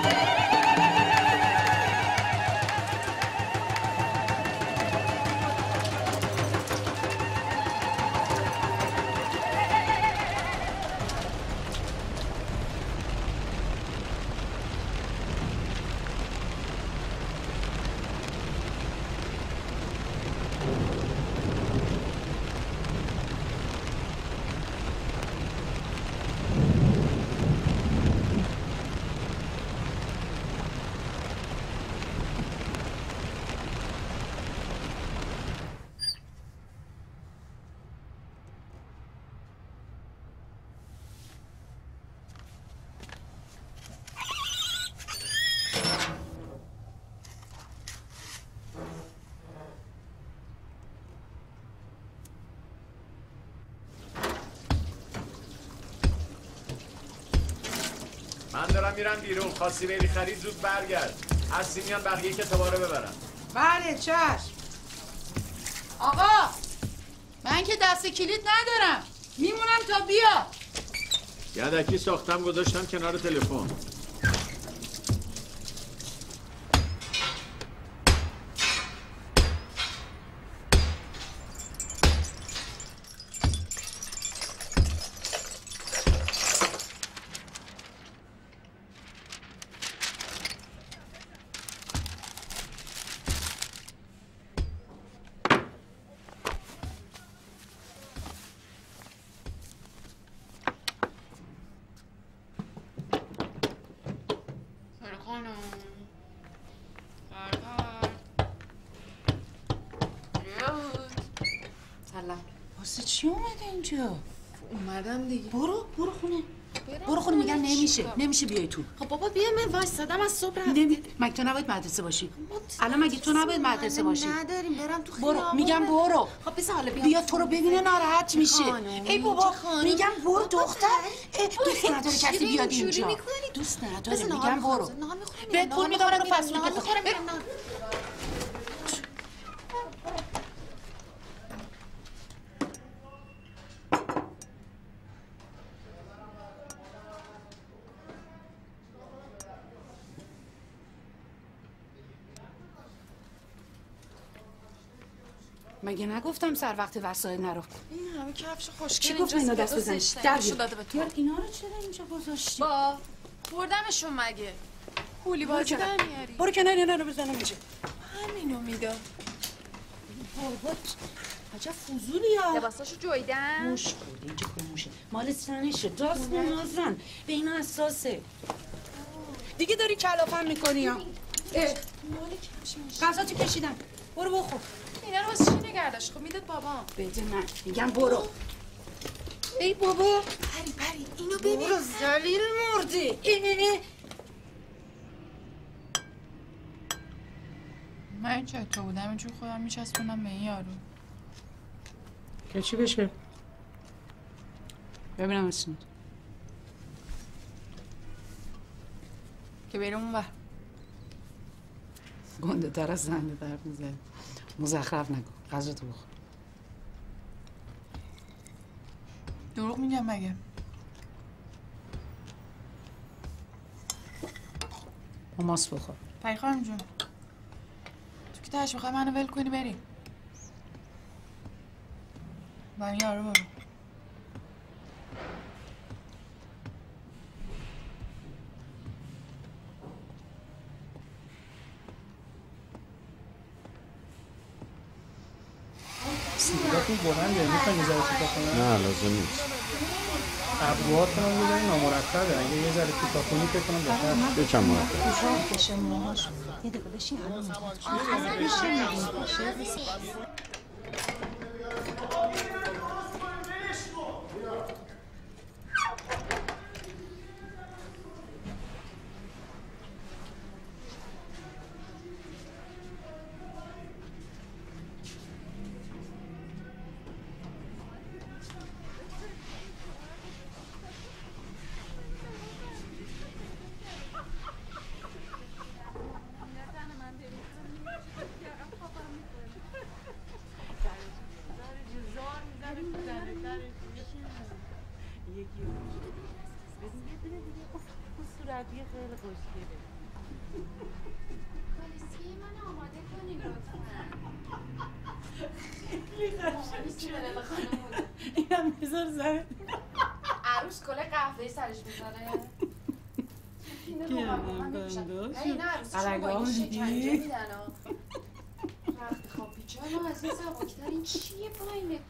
من دارم میرم بیرون، خواستی بری خرید زود برگرد. هستی میان بقیه کتابا رو ببرم. بله چشم. آقا من که دست کلید ندارم، میمونم تا بیا. یدکی ساختم گذاشتم کنار تلفن. واسه چی اومده اینجا؟ اومدم دیگه. برو برو خونه. برو خونه. میگن نمیشه نمیشه بیای تو. خب بابا بیا من وایسادم از صبح رفتم. نمی مگه تو نباید مدرسه باشی؟ الان مگه تو نباید مدرسه باشی؟ نداریم برم تو خیابون. برو میگم برو. خب بس حالا بیا. بیا تو رو ببینه ناراحت میشه. ای بابا میگم برو دختر. دوست نداره کسی بیاد اینجا. دوست نداره میگم برو. بهت پول میدم برو فست فود بخور. مگه نگفتم سر وقت وسایل نرو؟ این همه کفش خوشگل چی گفت اینا دست بزنی؟ در بیار. داده به تو. اینا رو چرا اینجا گذاشتی؟ با بردمشون مگه؟ پولی بازی در میاری. برو کنار اینا رو بزنم اینجا. همینو میداد. بابا عجب فضولی ها. لباساشو جویدن؟ موش خورده اینجا که موشه. مال سنشه. داست نازن. به اینا اساسه. دیگه داری کلافم میکنی ها. مال کفش میشه. غذاتو کشیدم. برو بخور. اینا رو واسه چی نگردش؟ خب میداد بابام. بده من. میگم برو. ای بابا. پری پری اینو ببین. برو ذلیل مرده. اه. من چه تو بودم اینجور خودم میچسبونم به این یارو. که چی بشه؟ ببینم اسمت. که بریم اون وقت. گنده تر از زنده در میزنی. مزخرف نکن. غذا تو بخور. دروغ میگم مگه؟ ماست بخور. پری خانم جون. تو که تهش میخوای منو ول کنی بری. با این یارو برو. صداتون بلنده میخواین یه ذره کوتاه کنم؟ نه لازم نیست. ابروهاتون هم یه ذره نامرتبه. اگه یه ذره کوتاه کنی فکر کنم بهتره. یکم مرتب. شاید بشه موهاش. یه دقیقه بشین الان میاد. اینم بذار زمین. عروس کله قهوه‌ای سرش میذاره. اینه بابا این عروسشون با این شکنجه میدن ها. وقتی خواب پیچه ما از این سباکتر این چیه پایینه؟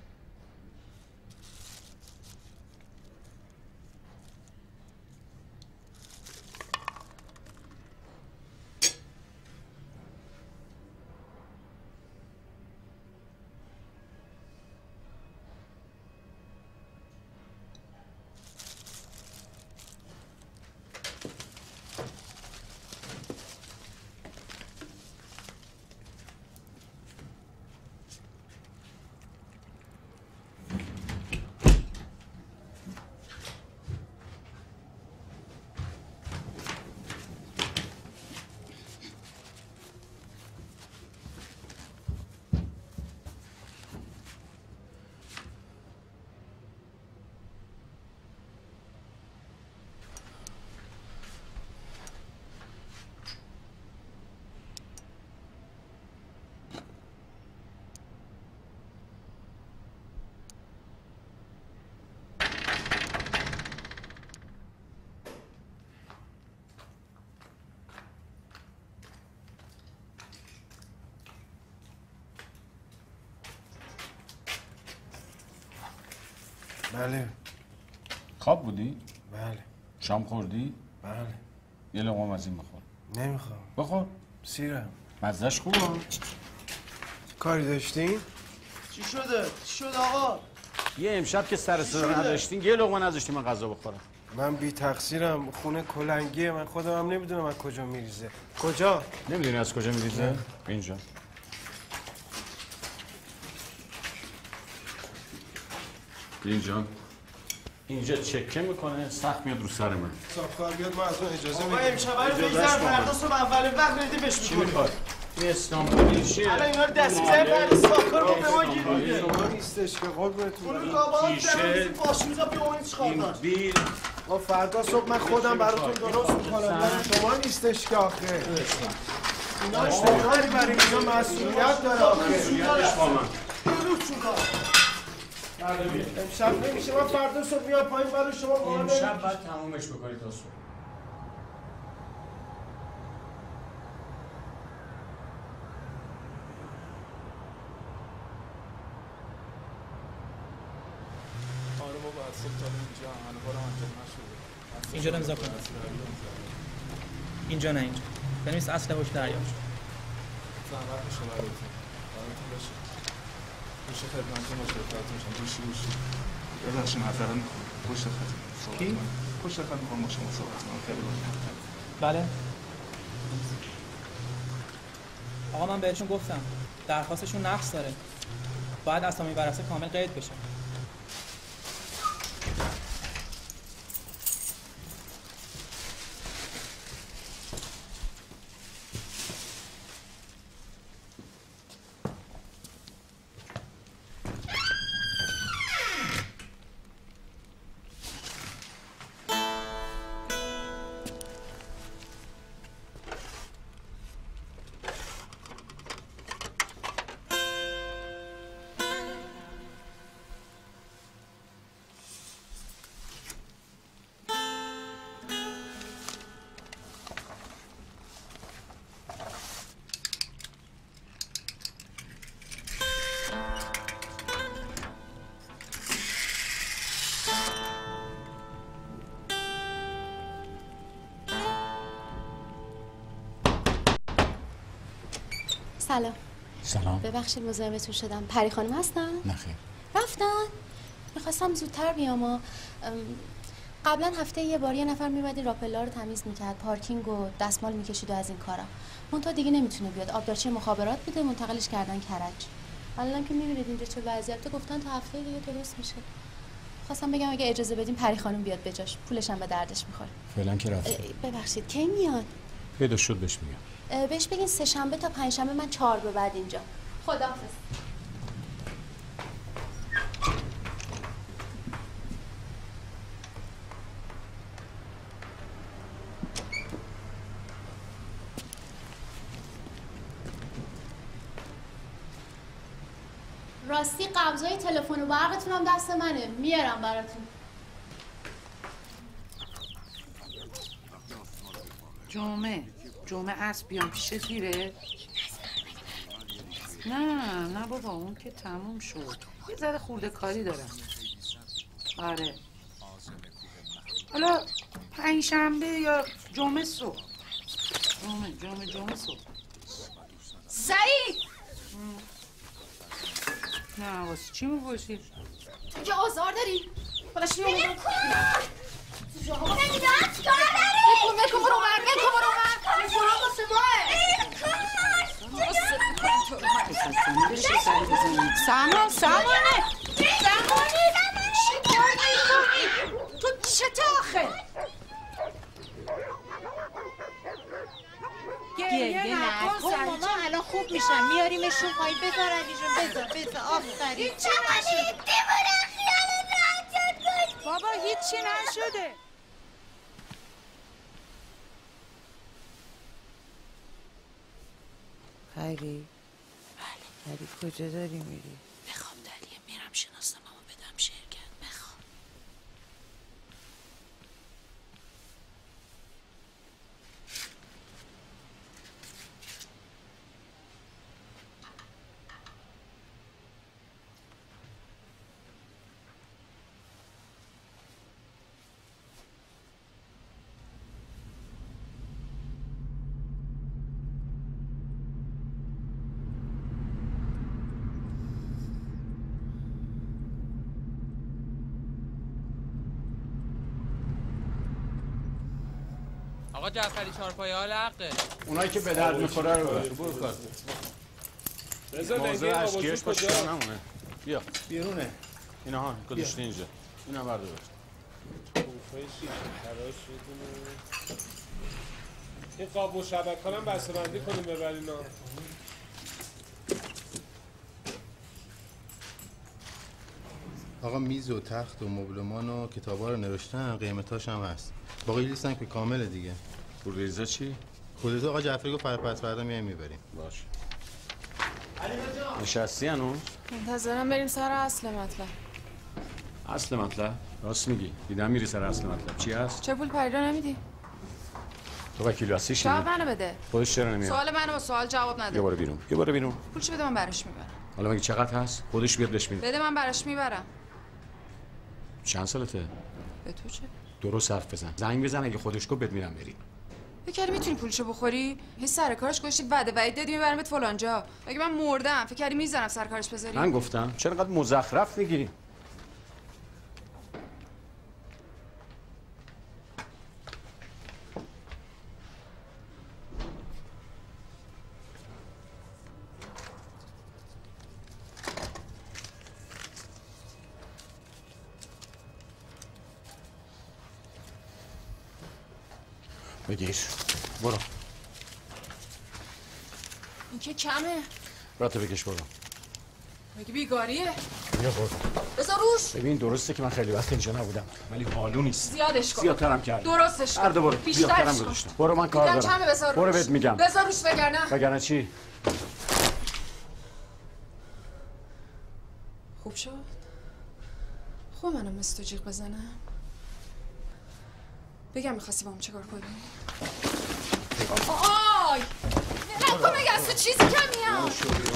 بله. خواب بودی؟ بله. شام خوردی؟ بله. یه لقمه از این بخور. نمیخوام. بخور. سیرم. مزهش خوبه. کاری داشتین؟ چی شده؟ چی شد آقا؟ یه امشب که سر صدا نداشتین یه لقمه نذاشتین من غذا بخورم. من بی تقصیرم، خونه کلنگیه، من خودم هم نمیدونم از کجا میریزه. کجا؟ نمیدونی از کجا میریزه؟ اینجا. اینجا. اینجا چکه میکنه سخت میاد رو سر من. صاحبکار بیاد ما از اون اجازه میگیریم. آقا امشب رو بگذار فردا صبح اول وقت ردیفش میکنیم. چی میخواد؟ این استانبولی چیه؟ الان اینا رو دستگیزه فردا صاحبکار رو به ما گیر میده. شما نیستش که قربونتون. اون کابا تیشه باشوزا بیا اون چیکار این بیل ما فردا صبح من خودم براتون درست میکنم. شما نیستش که آخه. اینا اشتغالی برای اینجا مسئولیت داره آخه. مسئولیتش با من. امشب نمیشه من فردا صبح میام پایین برای شما قانه امشب باید تمومش بکنید تا صبح. آره بابا از صبح تا اینجا هنوارم انجام نشده. اینجا رو امضا کن. اینجا نه اینجا. بنویس اصل حکم دریافت شد. زحمت میشه براتون. براتون باشه. میشه خدمتتون باشه خدمتتون شما گوشی گوشی. ببخشید معذرت میخوام. پشت خط. کی؟ پشت خط میخوام با شما صحبت کنم. خیلی ممنون. بله. آقا من بهتون گفتم درخواستشون نقص داره. باید اسامی ورثه کامل قید بشه. سلام. سلام. ببخشید مزاحمتون شدم. پری خانم هستن؟ نه خیر. رفتن؟ میخواستم زودتر بیام و قبلا هفته یه بار یه نفر میومد راپلا رو تمیز میکرد، پارکینگ و دستمال میکشید و از این کارا. منتها دیگه نمیتونه بیاد. آبدارچی مخابرات بوده، منتقلش کردن کرج. الان که میبینید اینجا چه وضعیته، گفتن تا هفته دیگه درست میشه. خواستم بگم اگه اجازه بدیم پری خانم بیاد بجاش. پولش هم به دردش میخوره. فعلا که رفته. ببخشید کی میاد؟ پیدا شد بهش میگم. بهش بگین سه شنبه تا پنج شنبه من چهار به بعد اینجا. خداحافظ. راستی قبضای تلفن و برقتون هم دست منه، میارم براتون. جمعه جمعه عصر بیام پیش تیره؟ نه نه بابا اون که تموم شد. یه ذره خورده کاری دارم. آره حالا پنج شنبه یا جمعه صبح. جمعه جمعه جمعه صبح. سعید نه واسه چی میپرسی؟ تو که آزار داری؟ بلش میام بگم کن نمیداد چیکار داری؟ بکن بکن برو من بکن برو من این برو واسه ماه سامان سامانه سامانی چی کار میکنی؟ تو چته آخه؟ گریه نکن ماما الان خوب میشن میاریمشون پایین بذار علیشون بذار بذار آفرین هیچی نشده دیوونه خیال راحت شد بابا هیچی نشده هری بله هری کجا داری میری؟ بخوام دلیه میرم شناسنامه‌مو بدم شرکت بخوام آقا جعفری چهارپایه حال حقه. اونایی که به درد میخوره رو ببر. برو کار. رضا موضوع نگه اشکیش آوازون پشت کجا؟ نمونه. بیا بیرونه. اینا ها گذاشته اینجا. اینا بردار. کوفه شیشه خراش شدونه. این قاب و شبک ها هم بسته بندی کنیم ببرینا. آقا میز و تخت و مبلمان و کتابا رو نوشتن، قیمتاش هم هست. باقی لیستن که کامله دیگه. پول ریزا چی؟ خودت آقا جعفری گفت فردا پس فردا میایم میبریم. باشه. نشستی هنوز؟ منتظرم بریم سر اصل مطلب. اصل مطلب؟ راست میگی. دیدم میری سر اصل مطلب. چی هست؟ چه پول پریرا نمیدی؟ تو وکیل هستی شی؟ جواب منو بده. خودش چرا نمیاد؟ سوال منو با سوال جواب نده. یه بار بیرون. یه بار بیرون. پولش بده من براش میبرم. حالا مگه چقدر هست؟ خودش بیاد بهش میده. بده من براش میبرم. چند سالته؟ به تو چه؟ درست حرف بزن. زنگ بزن اگه خودش گفت بهت میرم بری. فکر کردی میتونی پولشو بخوری؟ هی سر کارش گوشتی وعده وعید دادی میبرمت فلان جا. اگه من مردم فکر کردی میذارم سر کارش بذاری؟ من گفتم چرا انقدر مزخرف میگی؟ بگیر برو. این که کمه. راتو بکش برو. مگه بیگاریه؟ بیا برو. بذار روش. ببین درسته که من خیلی وقت اینجا نبودم ولی حالو نیست. زیادش کن. زیادترم کردم. درستش کن. هر دو برو. بیشترش کن. برو من کار دیدم دارم. چمه بذار برو روش. بهت میگم. بذار روش وگرنه. وگرنه چی؟ خوب شد؟ خوب منو مثل تو جیغ بزنم؟ بگم میخواستی با هم چه کار کنی؟ آی! نکن مگه از تو چیزی کم میاد؟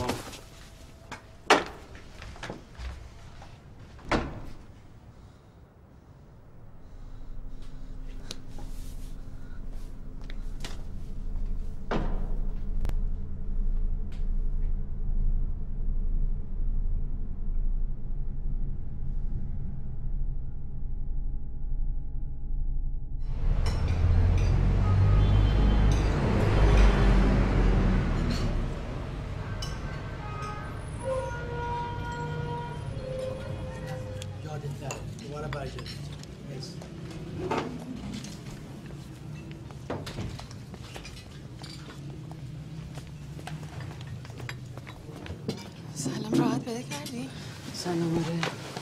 سلام راحت پیدا کردی؟ سلام آره.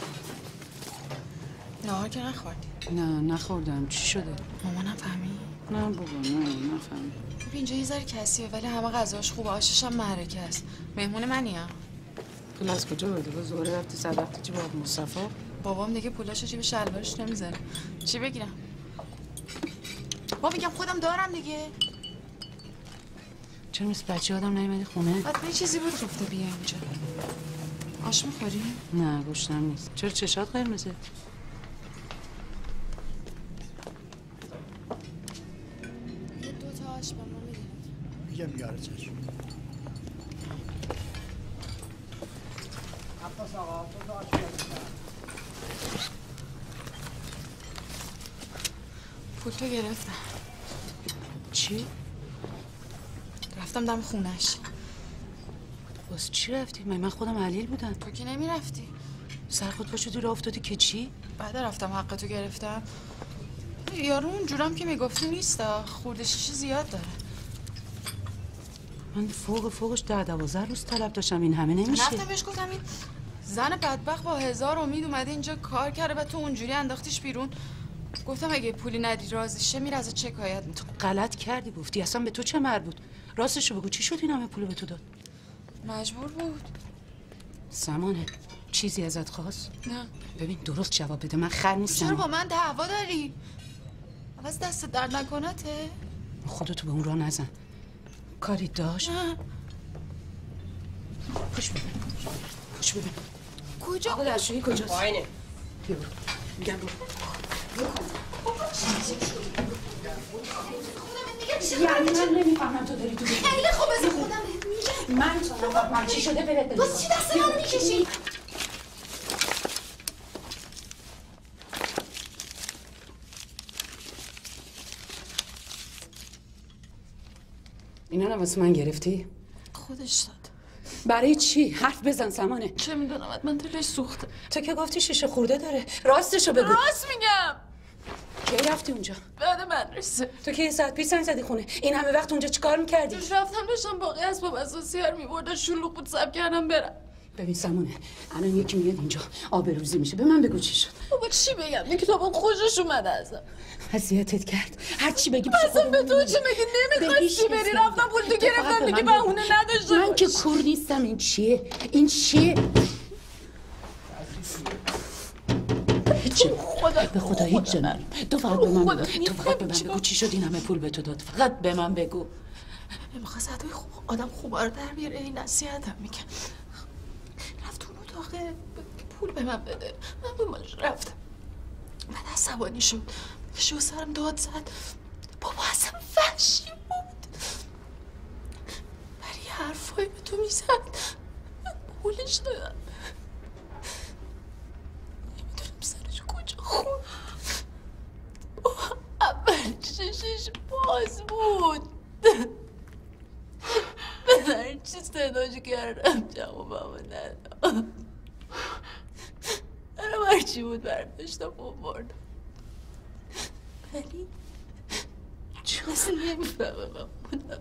نهار که نخوردی؟ نه نخوردم. چی شده؟ مامانم فهمید؟ نه بابا نه نفهمید. ببین اینجا یه ذره کسیه ولی همه غذاش خوبه. آشش هم معرکه است. مهمون منیم. پول از کجا بده؟ با زوره رفتی صدقتی چی با مصطفی؟ بابام دیگه پولاشو جیب شلوارش نمیذاره. چی بگیرم؟ بابا میگم خودم دارم دیگه. چرا مثل بچه آدم نیومدی خونه؟ حتما یه چیزی بود گفته بیا اینجا. آش میخوری؟ نه گوشتم نیست. چرا چشات قرمزه؟ یه دو تا آش با ما میدید. میگم بیاره چشم. عباس آقا دو تا آش بیاره. پول تو گرفتم. چی؟ رفتم دم خونش. باز چی رفتی؟ من خودم علیل بودم. تو که نمیرفتی. سر خود پاشو راه افتادی که چی؟ بعد رفتم حق تو گرفتم. یارو اونجورم که میگفتی نیست. خورده شیشه زیاد داره. من فوق فوقش ده دوازده روز طلب داشتم. این همه نمیشه. رفتم بهش گفتم این زن بدبخت با هزار امید اومده اینجا کار کرده و تو اونجوری انداختیش بیرون. گفتم اگه پولی ندی راضی شه میره ازت شکایت میکنه. تو غلط کردی گفتی. اصلا به تو چه مربوط؟ راستشو بگو چی شد این همه پولو به تو داد؟ مجبور بود. سمانه چیزی ازت خواست؟ نه. ببین درست جواب بده. من خر نیستم. چرا با من دعوا داری؟ عوض دست درد نکنته؟ خودتو به اون راه نزن. کاری داشت؟ نه. پوش ببین. پوش ببین. کجا؟ آقا دستشویی کجاست؟ پایینه. بیا برو. میگم برو. یعنی من نمیفهمم تو داری تو بگی. خیلی خوب از خودم میگم. من تو من چی شده برد بده. باز چی دست منو میکشی؟ منم واسه من گرفتی؟ خودش داد. برای چی؟ حرف بزن سمانه. چه میدونم من دلش سوخته. تو که گفتی شیشه خورده داره. راستشو بگو. راست میگم. کی رفتی اونجا؟ بعد مدرسه. تو که یه ساعت پیش زنگ زدی خونه. این همه وقت اونجا چیکار میکردی؟ توش رفتم داشتم باقی اسباب اساسی هر میبردن شلوغ بود سب کردم برم. ببین سمونه الان یکی میاد اینجا آبروزی میشه. به من بگو چی شد؟ بابا چی بگم؟ این کتابم خوشش اومده ازم. اذیتت کرد. هر چی بگی اصلا به تو چی میگی؟ نمیخواستی بری رفتم پول تو گرفتم دیگه بهونه نداشتم. من که کور نیستم. این چیه؟ این چیه؟ هیچ خدا به خدا هیچ نریم. تو فقط به من بگو. تو فقط به من بگو چی شد این همه پول به تو داد. فقط به من بگو. نمیخواست ادوی خوب آدم خوبا رو در بیاره این نصیحتم میگه. رفت اون اتاقه پول به من بده. من به مالش رفتم. بعد عصبانی شد. شو سرم داد زد. بابا اصلا وحشی بود. برای حرفایی به تو میزد. پولش دادم. نمیدونم سرش کجا خون. اول چشش باز بود. به چی صداش کردم جوابمو نداد. برام هرچی بود برداشتم و بردم. ولی چون نمیفهمم بودم.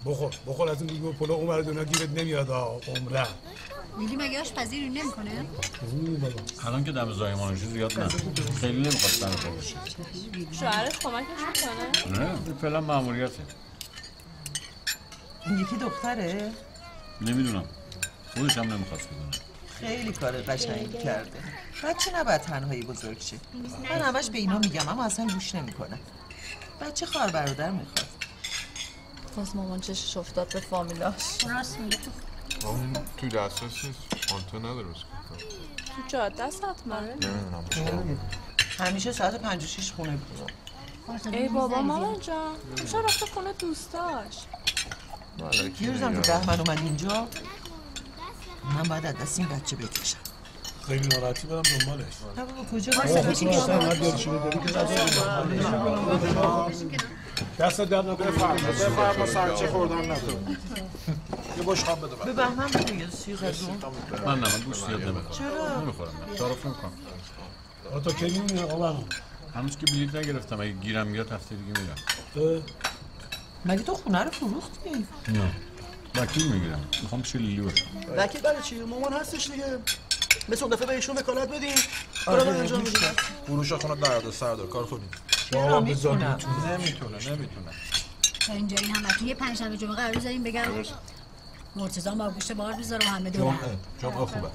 بخور بخور از این بیگو پلو اون دنیا گیرت نمیاد ها عمرم. میلی مگه آشپزی رو نمیکنه؟ الان که دم زایمان شد زیاد نه. خیلی نمیخواد سر بشه. شوهرش کمکش میکنه؟ نه فعلا ماموریته. این یکی دختره؟ نمیدونم. خودش هم نمیخواست بدونه. خیلی کار قشنگی کرده. بچه نباید تنهایی بزرگ شه. من همش به اینا میگم اما اصلا گوش نمیکنه. بچه خواهر برادر میخواد. باز مامان چشش افتاد به فامیلاش. راست میگه. اون تو دسترس نیست. آنتو نداره بسکن. تو جاده است حتما. نمیدونم. همیشه ساعت پنج و شیش خونه بود. ای بابا مامان جان. میشه رفته خونه دوستاش. یه روزم که بهمن اومد اینجا من باید از دست این بچه بکشم. خیلی ناراحتی برم دنبالش. نه بابا کجا دست درد نکنه. بفرما سرچه خوردن نداره. یه بشقاب بده به بهمن بده یه سیغ از اون. من نه من دوست زیاد نمیخورم. چرا؟ نمیخورم. تعارف نمیکنم. آره تو کی میمونی آقا بهمن؟ هنوز که بلیط نگرفتم. اگه گیرم بیاد هفته دیگه میرم. مگه تو خونه رو فروختی؟ نه. وکیل میگیرم. میخوام پیش لیلی باشم. وکیل برای چی؟ مامان هستش دیگه. مثل اون دفعه بهشون وکالت بدیم. کارو انجام میدیم. فروش خونه درد سر داره کار خوبی. شما بذار نمیتونه نمیتونه. تا اینجا این همه تو یه پنجشنبه جمعه قرار بذاریم بگم مرتضی با گوشت بار بذاره و همه دورم. جمعه خوبه.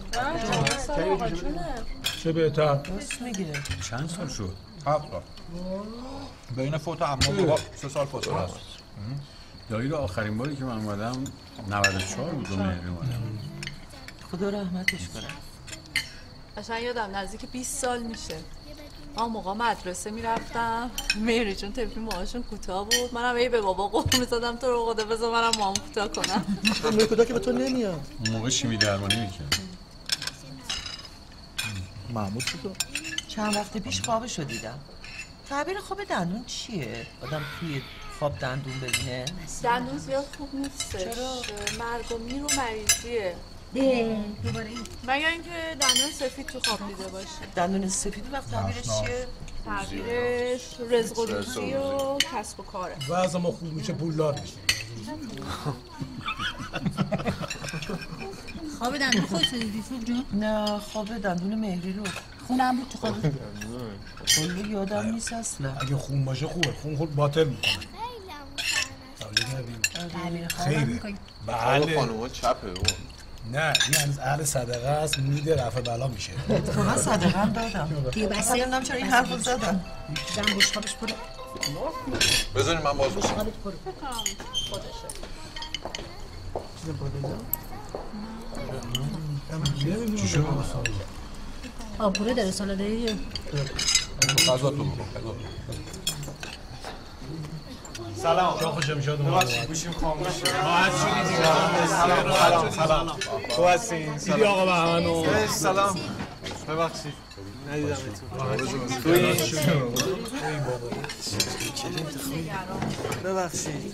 چه بهتر؟ راست میگه. چند سال شد؟ هفت سال. بین فوت عمو بابا سه سال فاصله است. دایی رو آخرین باری که من اومدم نود و چهار بود و مهری اومدم. خدا رحمتش کنه. قشنگ یادم نزدیک بیست سال میشه. من موقع مدرسه میرفتم مهری چون طفلی موهاشون کوتاه بود منم هی به بابا قول می‌زدم تو رو خدا بذار منم موهام کوتاه کنم. موی کوتاه که به تو نمیاد. اون موقع شیمی درمانی میکرد. محمود چطور؟ چند وقت پیش خوابشو دیدم. تعبیر خواب دندون چیه؟ آدم توی خواب دندون ببینه؟ دندون زیاد خوب نیستش. چرا؟ مرگ و میر و مریضیه. دوباره این مگر اینکه دندون سفید تو خواب دیده باشه. دندون سفید وقت تعبیرش چیه؟ تعبیرش رزق و روزی و کسب و کاره. وضع ما خوب میشه پولدار میشه. خواب دندون خودت دیدی فوق جون؟ نه خواب دندون مهری رو. خونم بود تو خوابت؟ کلی یادم نیست اصلا. اگه خون باشه خوبه. خون خود باطل میکنه. خیره. بله. خانوما چپه. نه این هنوز اهل صدقه است میده رفع بلا میشه. اتفاقا صدقه هم دادم. دیگه بسته نمیدونم چرا این حرفو زدم. زن بشقابش پره. بذارین من باز بکنم. خودشه. چی شد؟ آبگوره داره سالاده‌ای. غذا تو بکن. سلام. شما خوشم شد اومدید. گوشیم خاموش شد. راحت شدید دیگه. سلام سلام. خوب هستین؟ دیدی آقا بهمنو. سلام. ببخشید. ندیدمتون. ببخشید.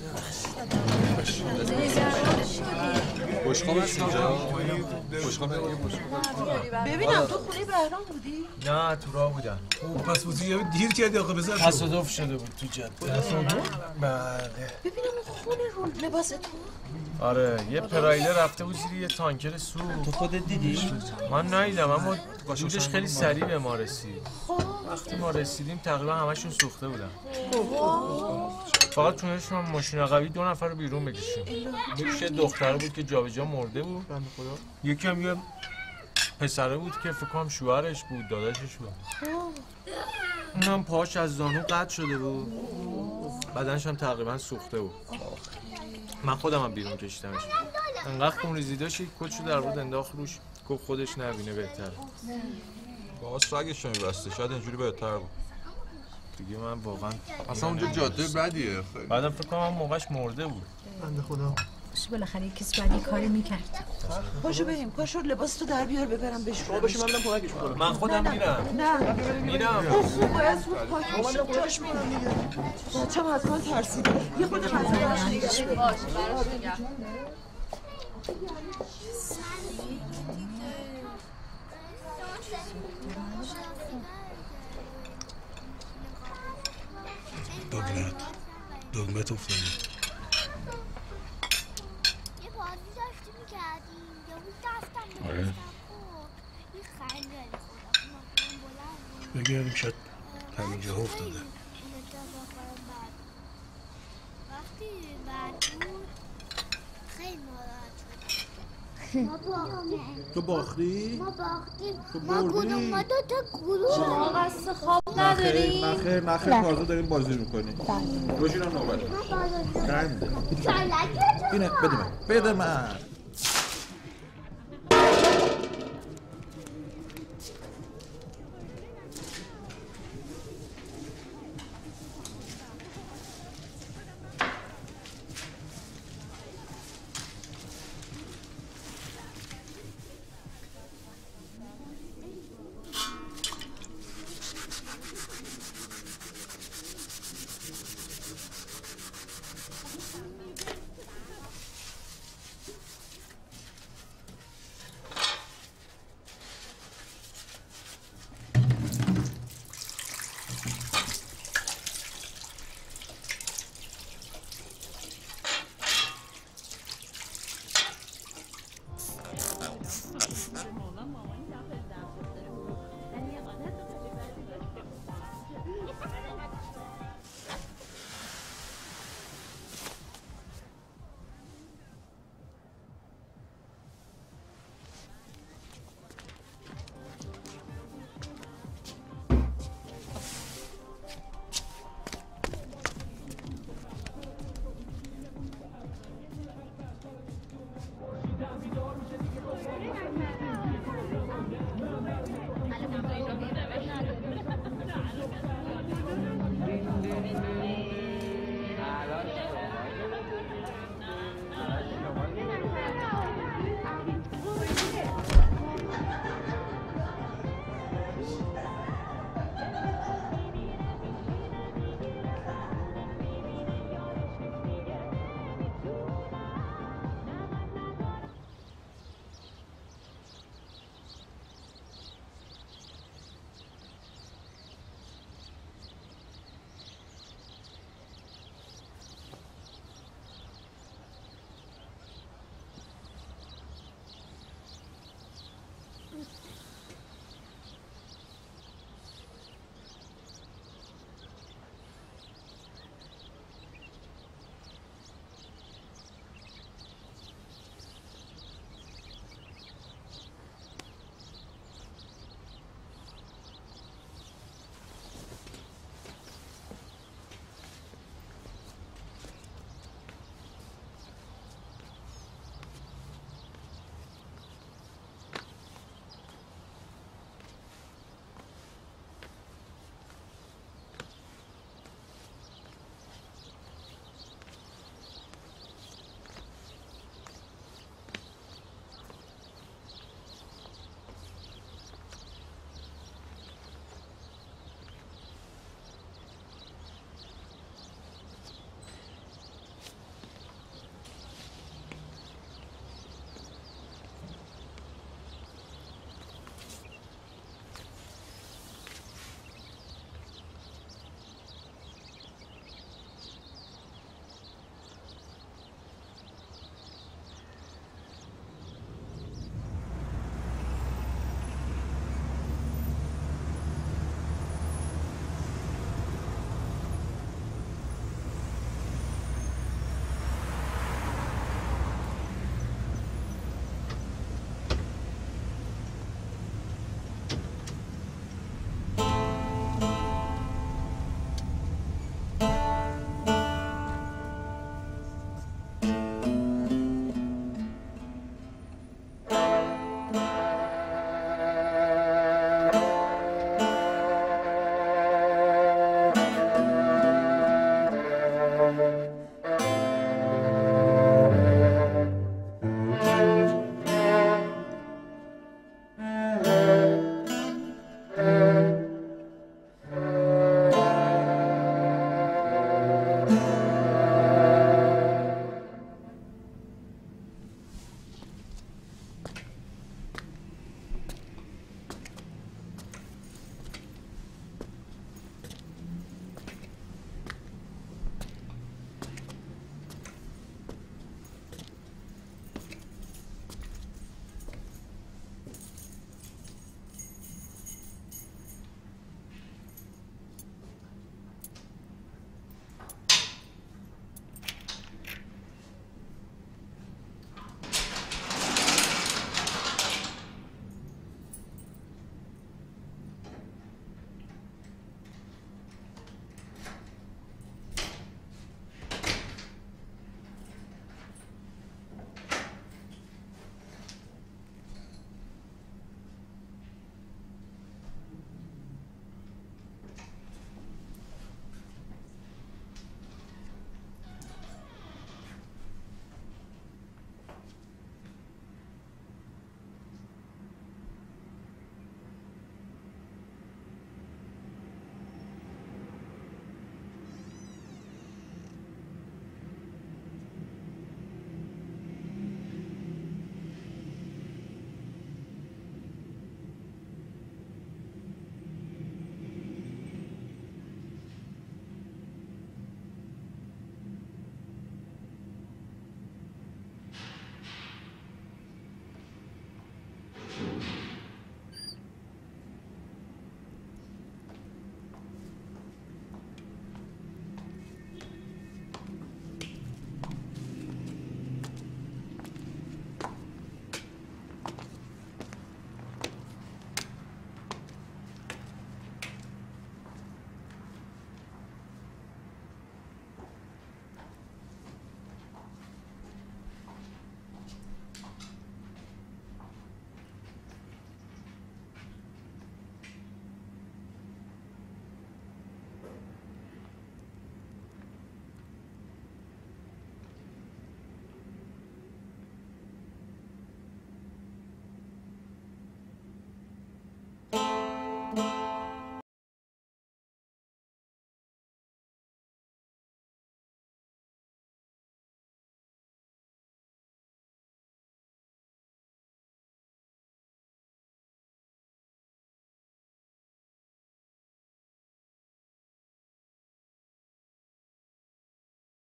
بشقاب هست اینجا؟ بشقاب یه بشقاب. ببینم تو خونه بهرام بودی؟ نه تو راه بودم. او پس بودی دیر کردی آقا بذار. تصادف شده بود تو جاده. تصادف؟ بله. ببینم اون خونه رو لباس تو. آره یه پرایله رفته بود زیر یه تانکر سو. تو خودت دیدی؟ من ندیدم اما دودش خیلی سریع به ما رسید. وقتی ما رسیدیم تقریبا همشون سوخته بودن. فقط تونستیم ماشین عقبی دو نفر رو بیرون بکشیم. یکیش یه دختره بود که جابجا مرده بود. یکی هم یه پسره بود که فکر کنم شوهرش بود داداشش بود. اونم پاش از زانو قطع شده بود. بدنش هم تقریبا سوخته بود. من خودم هم بیرون کشیدمش. انقدر خونریزی داشت یک کچو در بود انداخت روش گفت خودش نبینه بهتره. باز رگش نمیبسته شاید اینجوری بهتر بود. دیگه من واقعا اصلا اونجا جاده بدیه خیلی. بعدم فکر کنم موقعش مرده بود. بنده خدا. باشه بالاخره کسی بعد کاری میکرد. پاشو بریم پاشو لباس تو در بیار ببرم بشورم. شما باشی من برم کمکش کنم. من خودم میرم. نه میرم. خوب باید زود پاک بشی. جاش میرم دیگه. بچه‌م از من ترسیده. یه خود غذا براش نگه. باشه براش نگه. دگمت دگمت افتاده. آره بگردیم شاید همینجا افتاده. تو باختی؟ ما باختیم. تو ما گروه ما دو تا گروه شما قصد خواب نداریم؟ نخیر نخیر تازه داریم بازی میکنیم. باشینم نوبت. ما بازی اینه بده من بده من